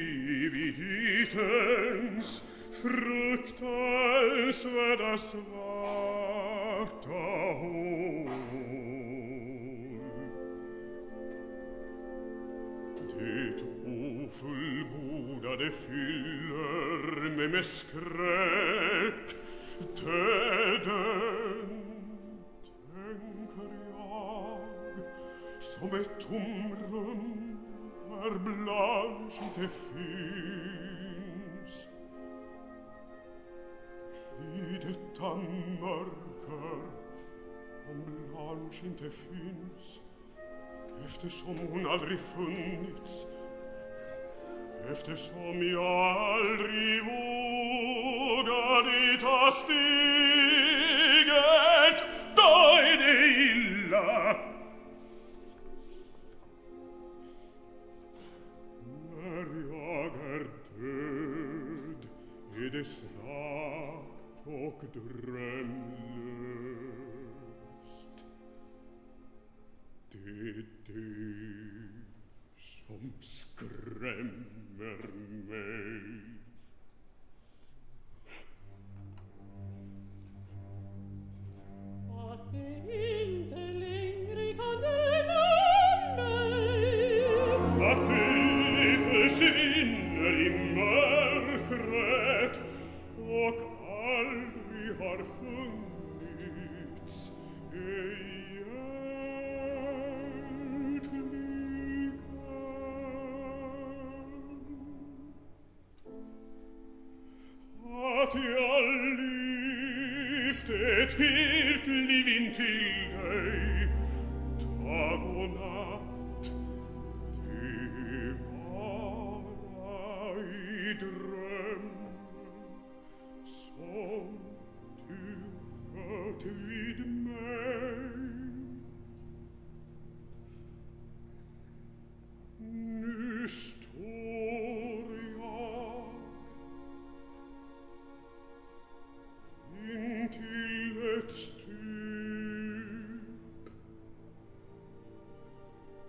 evighetens fruktansvärda svarta hål. Det ofullbordade fyller mig med skräck. Döden, tänker jag, som ett tomrum där Blanche inte finns. I detta mörker, om Blanche inte finns, eftersom hon aldrig funnits, eftersom jag aldrig vågade ta steget, då är det illa. När jag är död är det svart och drömlöst. Det är det som skrämmer mig. Att det inte längre kan drömma mig. Att det försvinner i mörkret och aldrig har funnits ej hjärtligen. Att jag lyft ett helt liv in till dig, dag och natt, det bara i drömmen som du hört vid mig. Nu står jag intill ett stup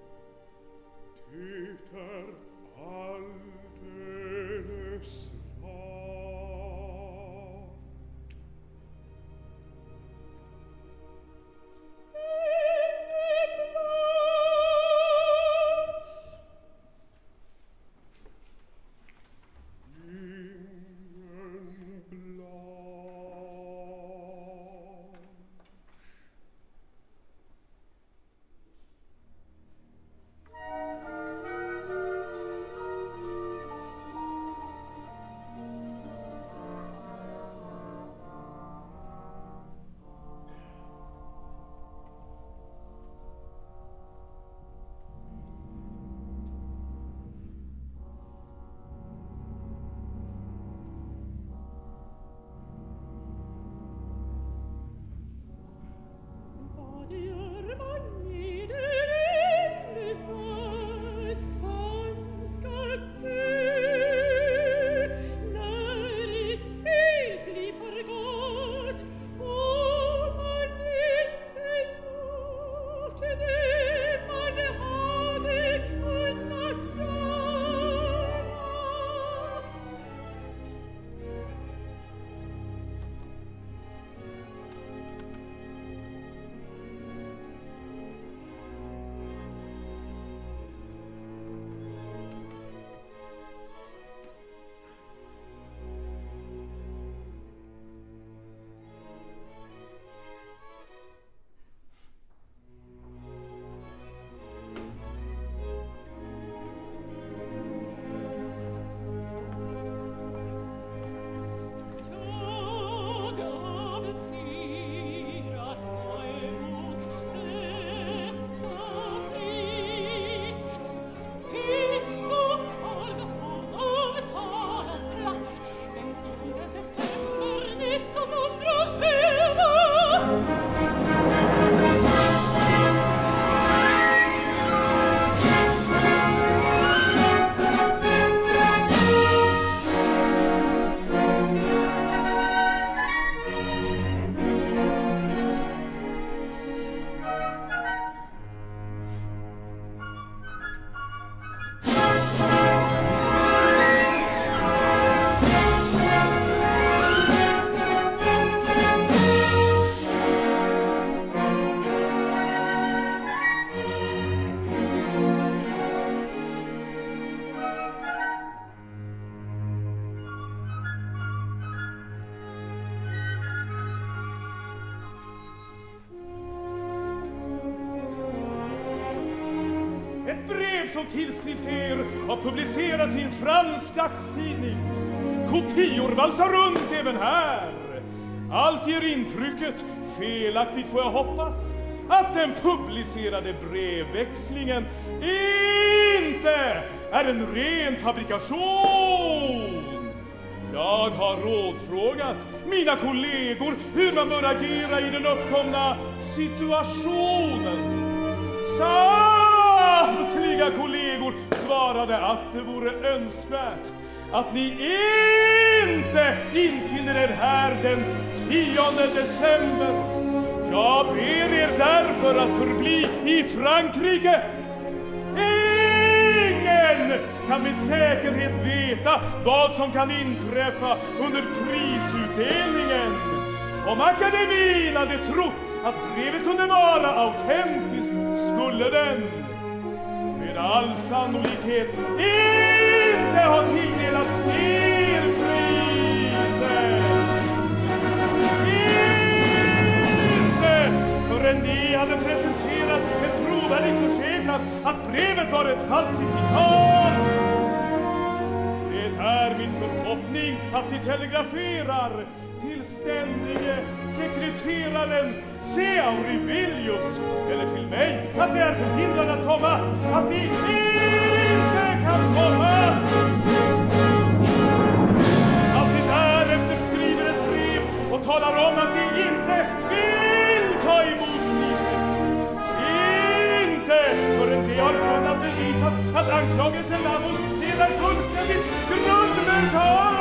som tillskrivs er har publicerats i en fransk dagstidning. Kopior valsar runt även här. Allt ger intrycket, felaktigt får jag hoppas, att den publicerade brevväxlingen inte är en ren fabrikation. Jag har rådfrågat mina kollegor hur man bör agera i den uppkomna situationen. Samtliga kollegor svarade att det vore önskvärt att ni inte infinner er här den tionde december. Jag ber er därför att förbli i Frankrike. Ingen kan med säkerhet veta vad som kan inträffa under prisutdelningen. Om akademin hade trott att brevet kunde vara autentiskt skulle den med all sannolikhet inte ha tilldelat er priset. Inte förrän ni hade presenterat en trovärdig försäkran att brevet var ett falsifikat. Det är min förhoppning att ni telegraferar till ständige sekreteraren C. Aurelius eller till mig att ni är förhindrade att komma, att ni inte kan komma. Att ni därefter skriver ett brev och talar om att ni inte vill ta emot priset. Inte förrän det har kunnat bevisas att anklagelsen däremot är fullständigt grundlös.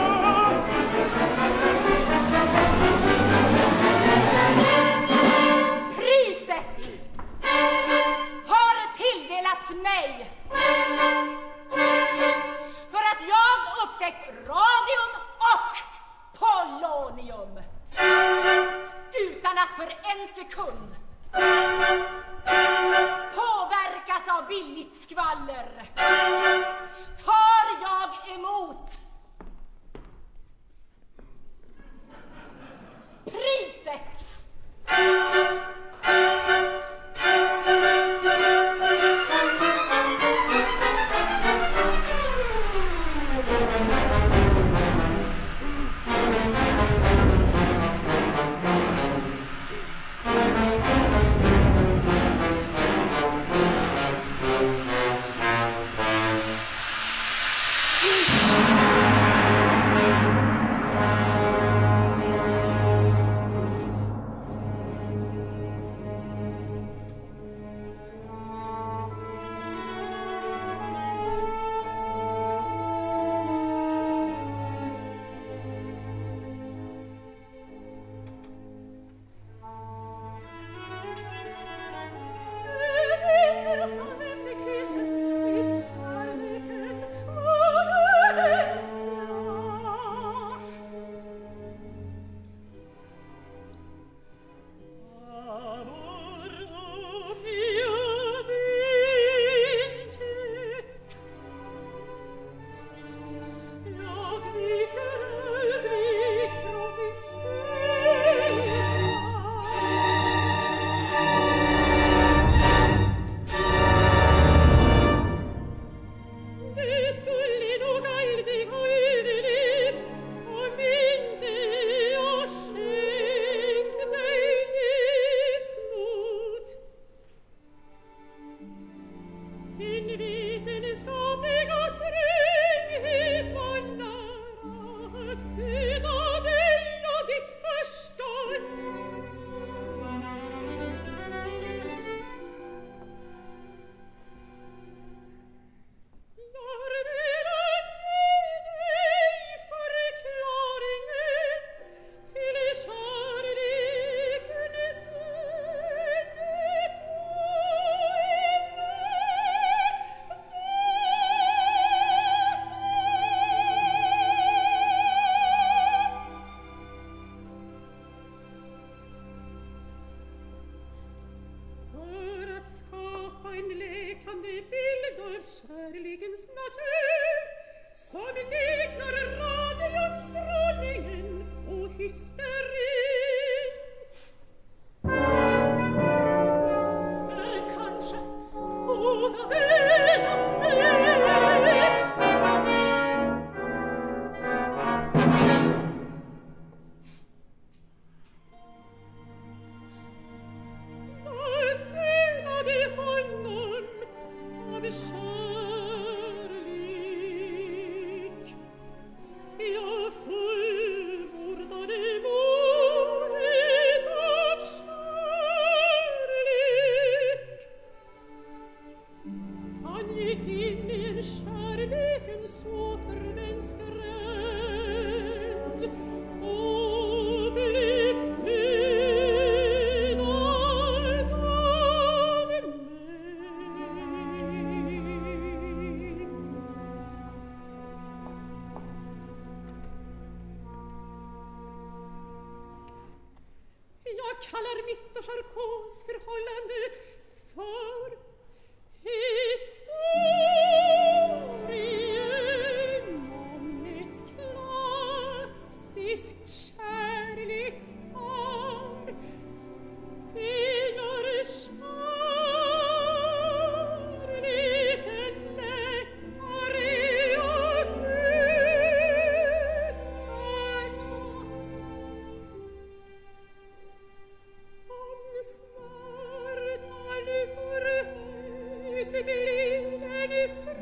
Priset har tilldelats mig för att jag upptäckt radium och polonium utan att för en sekund påverkas av billigt skvaller. Tar jag emot priset. Kärlekens natur som liknar radiumstrålningen och hysterin. Eller kanske båda delar. en kärleken så tervensgränd och blev dödad av mig. Jag kallar mitt och Charcots förhållande för historien om ett klassiskt kärlekspar. Det gör kärleken lättare och utvärd. Om smärtan förhöjs blir den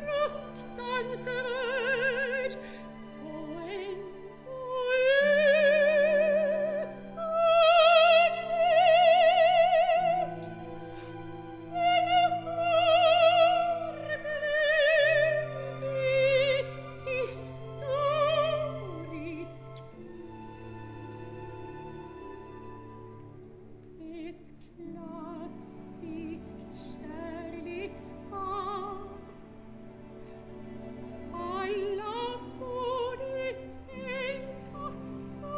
fruktansvärd och ändå uthärdlig. Den förblivit historisk. Ett klassiskt kärlekspar. Alla borde tänka så.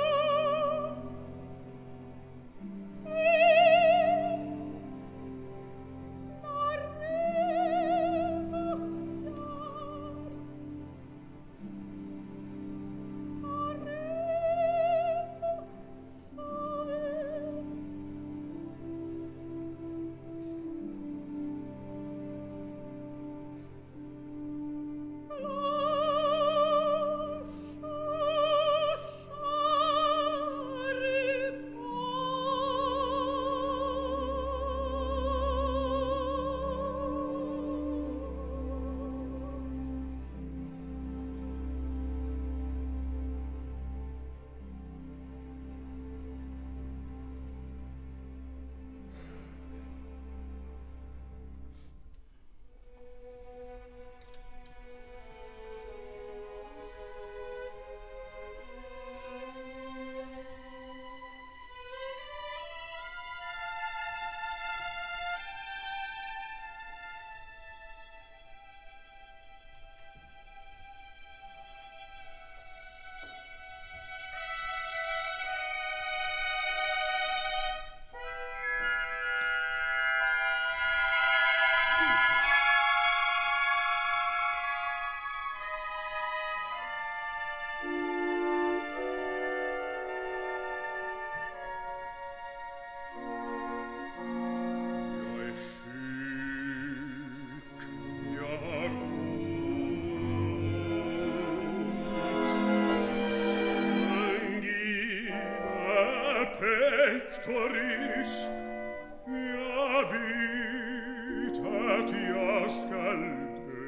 Pectoris, jag vet att jag skall dö.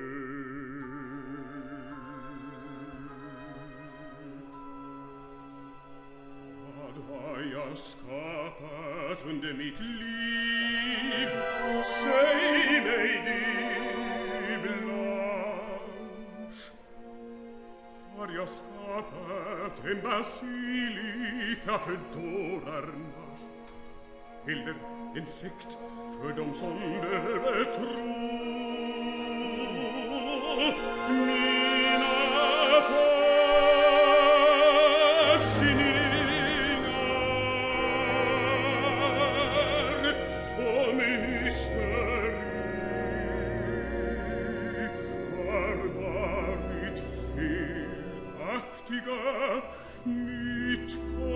Vad har jag skapat under mitt liv? Säg mig det, Blanche. Har jag skapat en basilika för dårarna? Eller en sekt för dem som behöver tro? Mina fascineringar och mysteri har varit felaktiga. Mitt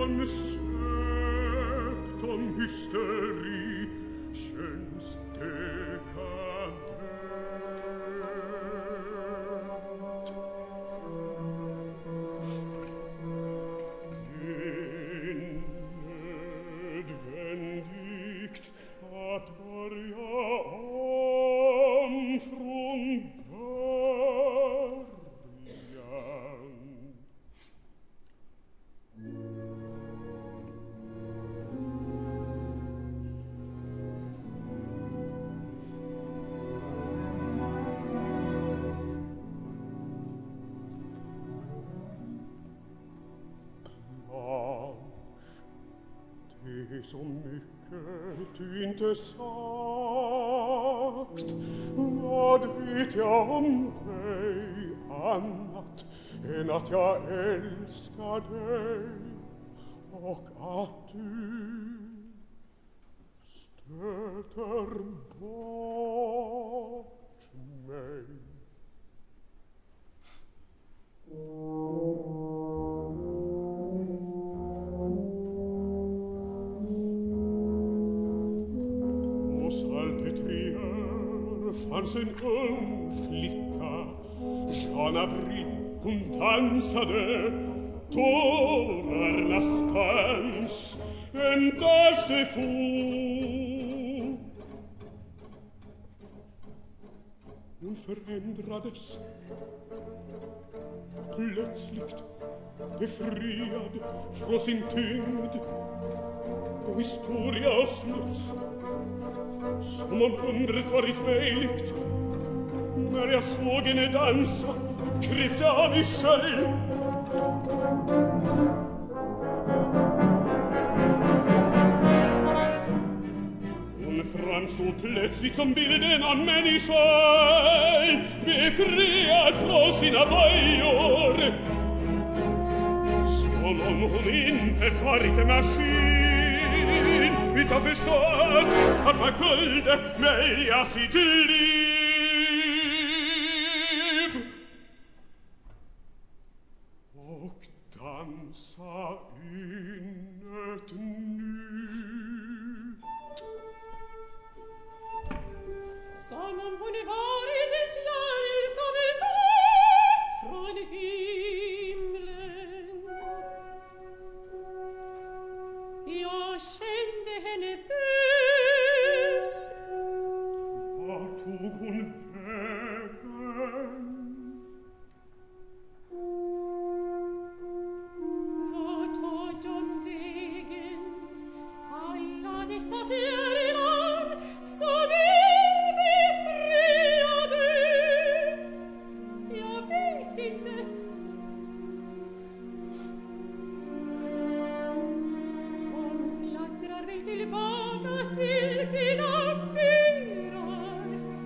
koncept om hysteri känns dekadent. Det är nödvändigt att börja om från början. är så mycket du inte sagt. Vad vet jag om dig annat än att jag älskar dig och att du stöter bort mig. Hos Alpetrier fanns en ung flicka, Jeanne Avril, hon dansade tårarnas dans, en dans de fou. Hon förändrades plötsligt, befriad från sin tyngd och historia och smuts, som om undret varit möjligt. När jag såg henne dansa kreps jag av i själv. Hon framstod plötsligt som bilden av människan, befriad från sina bojor, som om hon inte varit en maskin, utan förstått att man kunde välja sitt liv och dansa in ett nytt. Som om hon varit en fjäril som är fallit från himlen. Jag kände henne väl. Var tog hon vägen? Var tar de vägen? Alla dessa fjärilar som är befriade. Jag vet inte. De fladdrar väl tillbaka till sina byrar.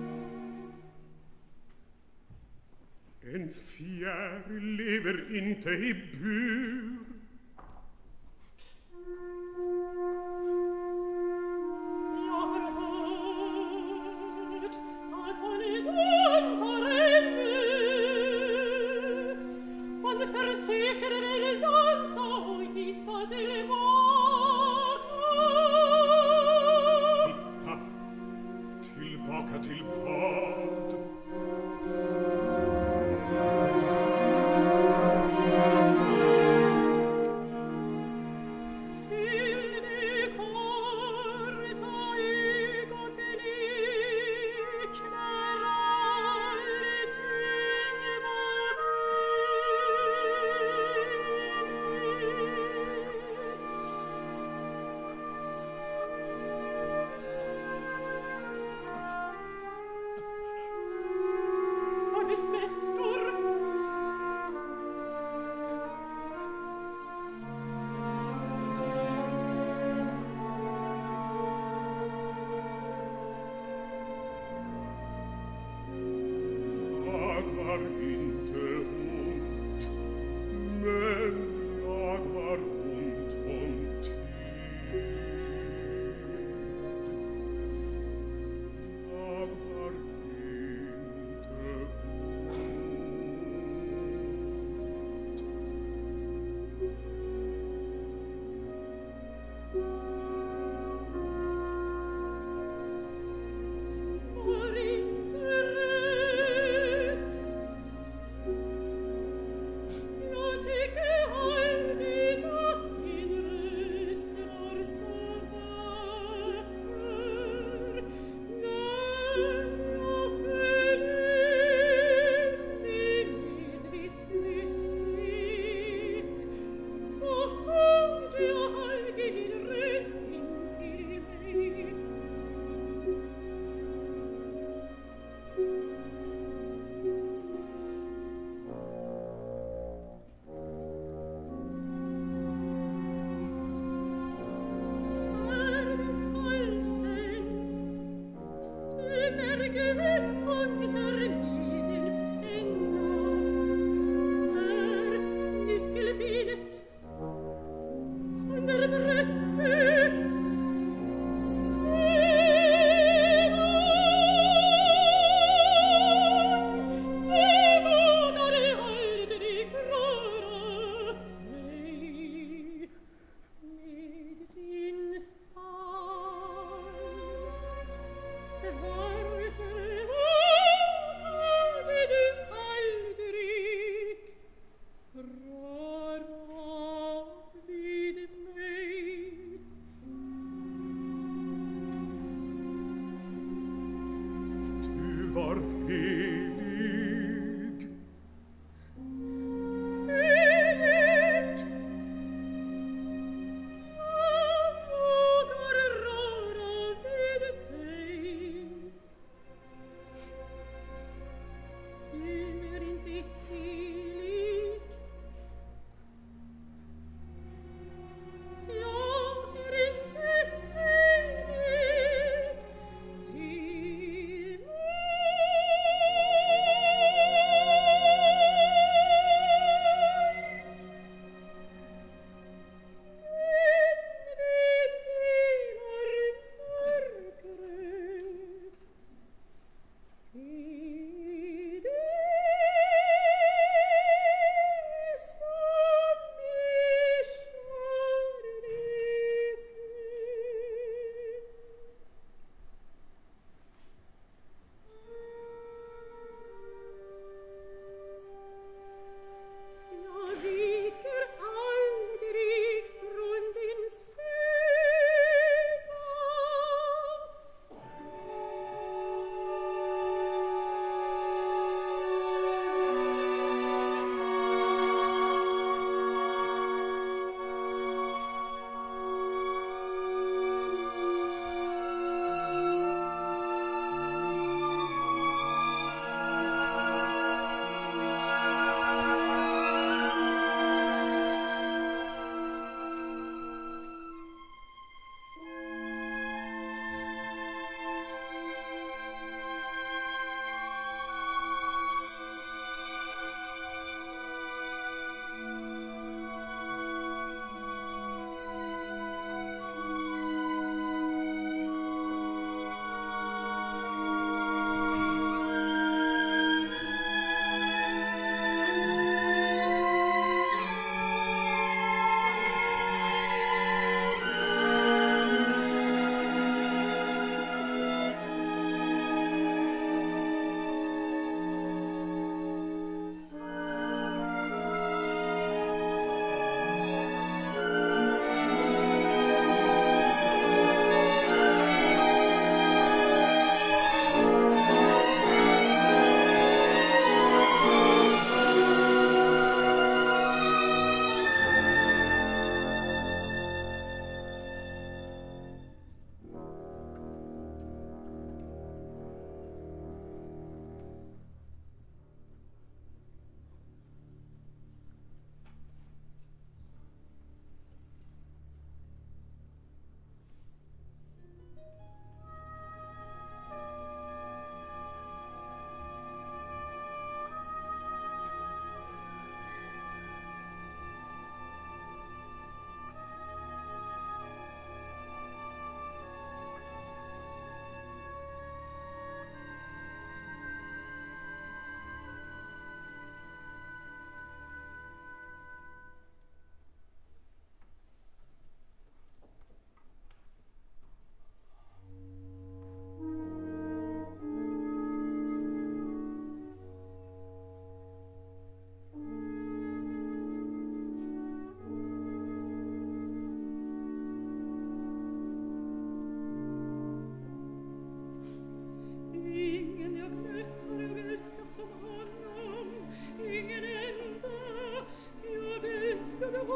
En fjäril lever inte i bur. Jag har hört att hon dansar ännu. Hon försöker väl dansa och hitta tillbaka. Hitta tillbaka till vad? Till det korta ögonblick när allting var möjligt. Har du smärtor? Jag har inte ont, men jag har ont om tid. Jag har inte ont.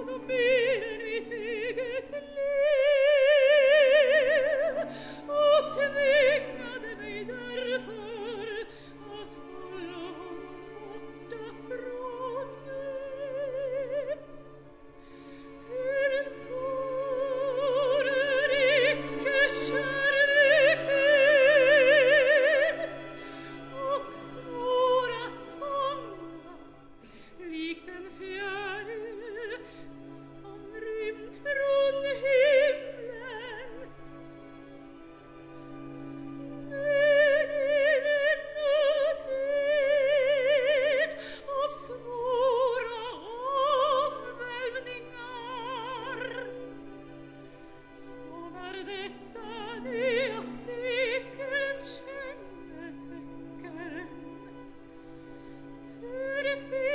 If